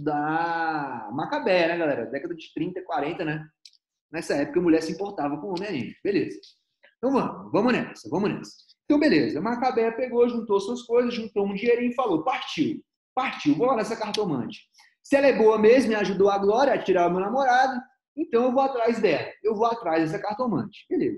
da Macabé, né, galera? Década de trinta, quarenta, né? Nessa época, a mulher se importava com o homem ainda. Beleza. Então vamos, vamos nessa, vamos nessa. Então, beleza. A Macabé pegou, juntou suas coisas, juntou um dinheirinho e falou, partiu. Partiu, vou lá nessa cartomante. Se ela é boa mesmo e ajudou a Glória a tirar o meu namorado, então eu vou atrás dela. Eu vou atrás dessa cartomante. Beleza.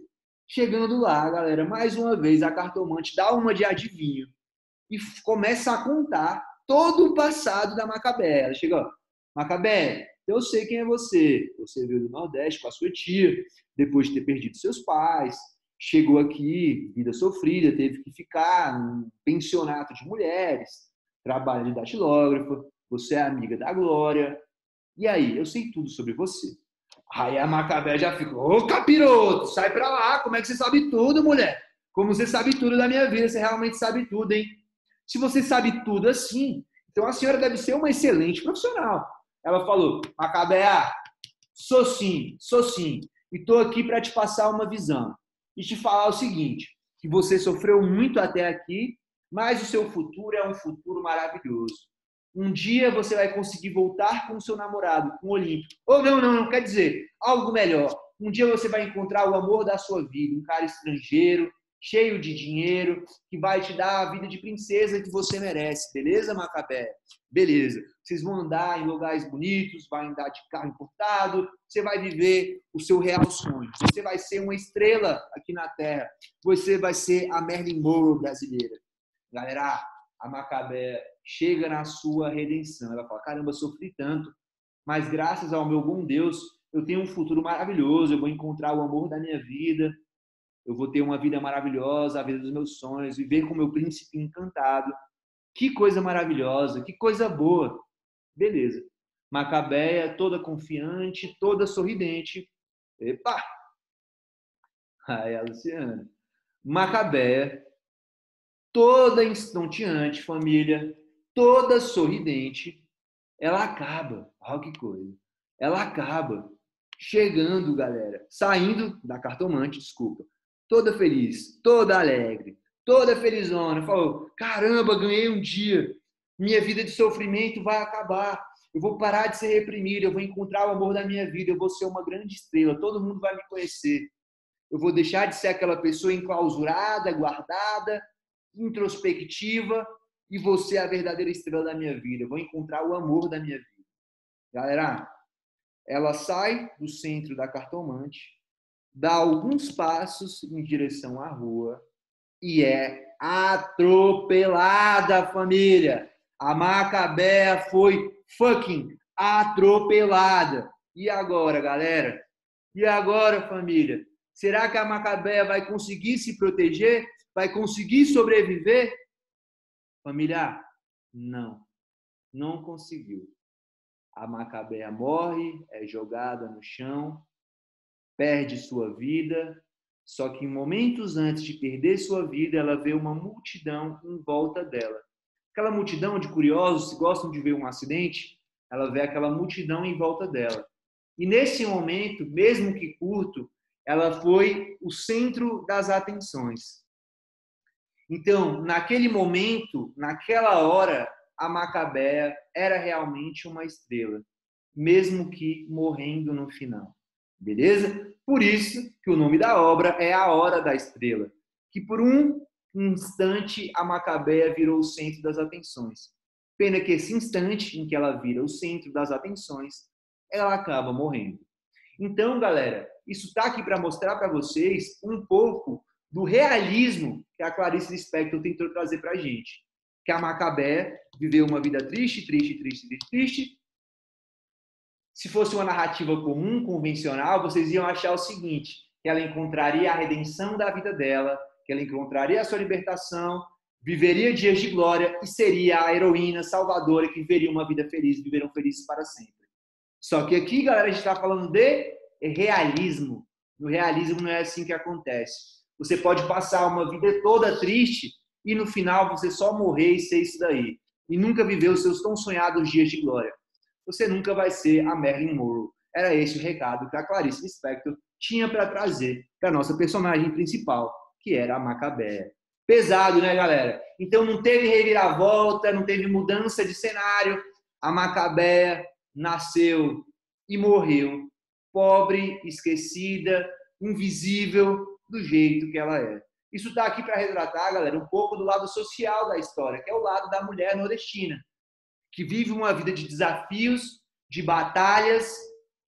Chegando lá, galera, mais uma vez a cartomante dá uma de adivinho e começa a contar todo o passado da Macabé. Ela chega, ó, Macabé, eu sei quem é você. Você veio do Nordeste com a sua tia, depois de ter perdido seus pais, chegou aqui, vida sofrida, teve que ficar num pensionato de mulheres, trabalha de datilógrafa, você é amiga da Glória. E aí, eu sei tudo sobre você. Aí a Macabé já fica, ô capiroto, sai pra lá, como é que você sabe tudo, mulher? Como você sabe tudo da minha vida, você realmente sabe tudo, hein? Se você sabe tudo assim, então a senhora deve ser uma excelente profissional. Ela falou, Macabé, sou sim, sou sim, e estou aqui para te passar uma visão. E te falar o seguinte, que você sofreu muito até aqui, mas o seu futuro é um futuro maravilhoso. Um dia você vai conseguir voltar com o seu namorado, com o Olímpio. Ou não, não, não quer dizer, algo melhor. Um dia você vai encontrar o amor da sua vida, um cara estrangeiro, cheio de dinheiro, que vai te dar a vida de princesa que você merece. Beleza, Macabé? Beleza. Vocês vão andar em lugares bonitos, vai andar de carro importado, você vai viver o seu real sonho. Você vai ser uma estrela aqui na Terra. Você vai ser a Marilyn Monroe brasileira. Galera, a Macabé chega na sua redenção. Ela fala, caramba, sofri tanto, mas graças ao meu bom Deus, eu tenho um futuro maravilhoso, eu vou encontrar o amor da minha vida, eu vou ter uma vida maravilhosa, a vida dos meus sonhos, viver com o meu príncipe encantado. Que coisa maravilhosa, que coisa boa. Beleza. Macabéia, toda confiante, toda sorridente. Epa! Aí a Luciana. Macabéia, toda estonteante, família, toda sorridente, ela acaba, olha que coisa, ela acaba chegando, galera, saindo da cartomante, desculpa, toda feliz, toda alegre, toda felizona, falou, caramba, ganhei um dia, minha vida de sofrimento vai acabar, eu vou parar de ser reprimida, eu vou encontrar o amor da minha vida, eu vou ser uma grande estrela, todo mundo vai me conhecer, eu vou deixar de ser aquela pessoa enclausurada, guardada, introspectiva, e vou ser a verdadeira estrela da minha vida. Eu vou encontrar o amor da minha vida. Galera, ela sai do centro da cartomante, dá alguns passos em direção à rua e é atropelada, família. A Macabéa foi fucking atropelada. E agora, galera? E agora, família? Será que a Macabéa vai conseguir se proteger? Vai conseguir sobreviver? Família, não. Não conseguiu. A Macabéa morre, é jogada no chão, perde sua vida, só que em momentos antes de perder sua vida, ela vê uma multidão em volta dela. Aquela multidão de curiosos que gostam de ver um acidente, ela vê aquela multidão em volta dela. E nesse momento, mesmo que curto, ela foi o centro das atenções. Então, naquele momento, naquela hora, a Macabéa era realmente uma estrela, mesmo que morrendo no final. Beleza? Por isso que o nome da obra é A Hora da Estrela, que por um instante a Macabéa virou o centro das atenções. Pena que esse instante em que ela vira o centro das atenções, ela acaba morrendo. Então, galera, isso está aqui para mostrar para vocês um pouco do realismo que a Clarice Lispector tentou trazer para a gente. Que a Macabéa viveu uma vida triste, triste, triste, triste, triste. Se fosse uma narrativa comum, convencional, vocês iam achar o seguinte, que ela encontraria a redenção da vida dela, que ela encontraria a sua libertação, viveria dias de glória e seria a heroína salvadora que viveria uma vida feliz, viveram felizes para sempre. Só que aqui, galera, a gente está falando de realismo. No realismo não é assim que acontece. Você pode passar uma vida toda triste e no final você só morrer e ser isso daí. E nunca viver os seus tão sonhados dias de glória. Você nunca vai ser a Marilyn Monroe. Era esse o recado que a Clarice Lispector tinha para trazer para a nossa personagem principal, que era a Macabéa. Pesado, né, galera? Então não teve reviravolta, não teve mudança de cenário. A Macabéa nasceu e morreu, pobre, esquecida, invisível, do jeito que ela é. Isso está aqui para retratar, galera, um pouco do lado social da história, que é o lado da mulher nordestina, que vive uma vida de desafios, de batalhas,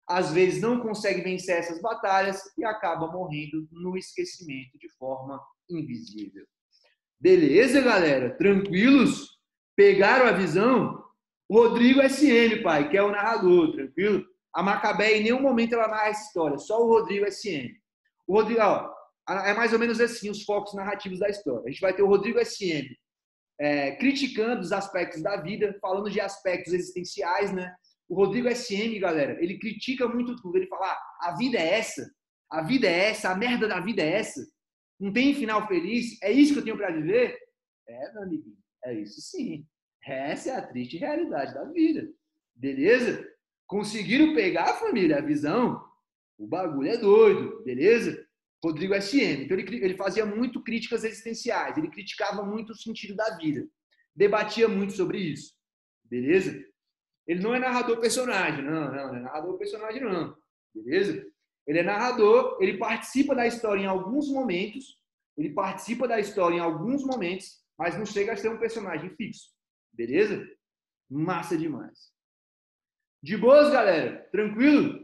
às vezes não consegue vencer essas batalhas e acaba morrendo no esquecimento de forma invisível. Beleza, galera? Tranquilos? Pegaram a visão? O Rodrigo S M, pai, que é o narrador, tranquilo? A Macabé, em nenhum momento ela narra essa história, só o Rodrigo S M. O Rodrigo, ó, é mais ou menos assim os focos narrativos da história. A gente vai ter o Rodrigo S M é, criticando os aspectos da vida, falando de aspectos existenciais, né? O Rodrigo S M, galera, ele critica muito tudo. Ele fala, ah, a vida é essa, a vida é essa, a merda da vida é essa. Não tem final feliz? É isso que eu tenho para viver? É, meu amiguinho, é isso sim. Essa é a triste realidade da vida. Beleza? Conseguiram pegar, família, a visão? O bagulho é doido, beleza? Rodrigo S M. Então ele, ele fazia muito críticas existenciais, ele criticava muito o sentido da vida. Debatia muito sobre isso. Beleza? Ele não é narrador personagem, não, não, não é narrador personagem, não. Beleza? Ele é narrador, ele participa da história em alguns momentos, ele participa da história em alguns momentos, mas não chega a ser um personagem fixo. Beleza? Massa demais. De boas, galera? Tranquilo?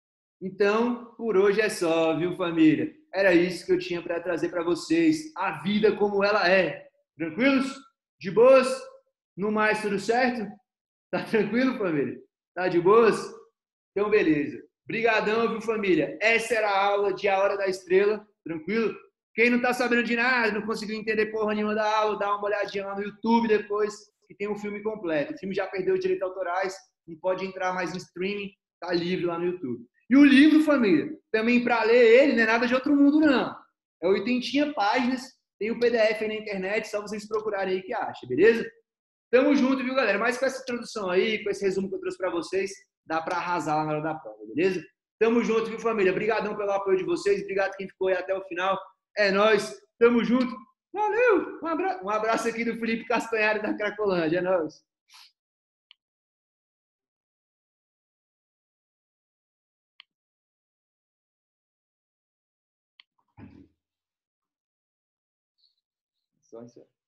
Então, por hoje é só, viu, família? Era isso que eu tinha para trazer para vocês. A vida como ela é. Tranquilos? De boas? No mais, tudo certo? Tá tranquilo, família? Tá de boas? Então, beleza. Brigadão, viu, família? Essa era a aula de A Hora da Estrela. Tranquilo? Quem não tá sabendo de nada, não conseguiu entender porra nenhuma da aula, dá uma olhadinha lá no YouTube depois, que tem o filme completo. O filme já perdeu os direitos autorais, não pode entrar mais em streaming, tá livre lá no YouTube. E o livro, família, também para ler ele, não é nada de outro mundo, não. É oitentinha páginas, tem o P D F aí na internet, só vocês procurarem aí que acha, beleza? Tamo junto, viu, galera? Mas com essa introdução aí, com esse resumo que eu trouxe para vocês, dá para arrasar lá na hora da prova, beleza? Tamo junto, viu, família? Obrigadão pelo apoio de vocês, obrigado quem ficou aí até o final. É nóis, tamo junto. Valeu! Um abraço, um abraço aqui do Felipe Castanhari da Cracolândia, é nóis. Só isso aí.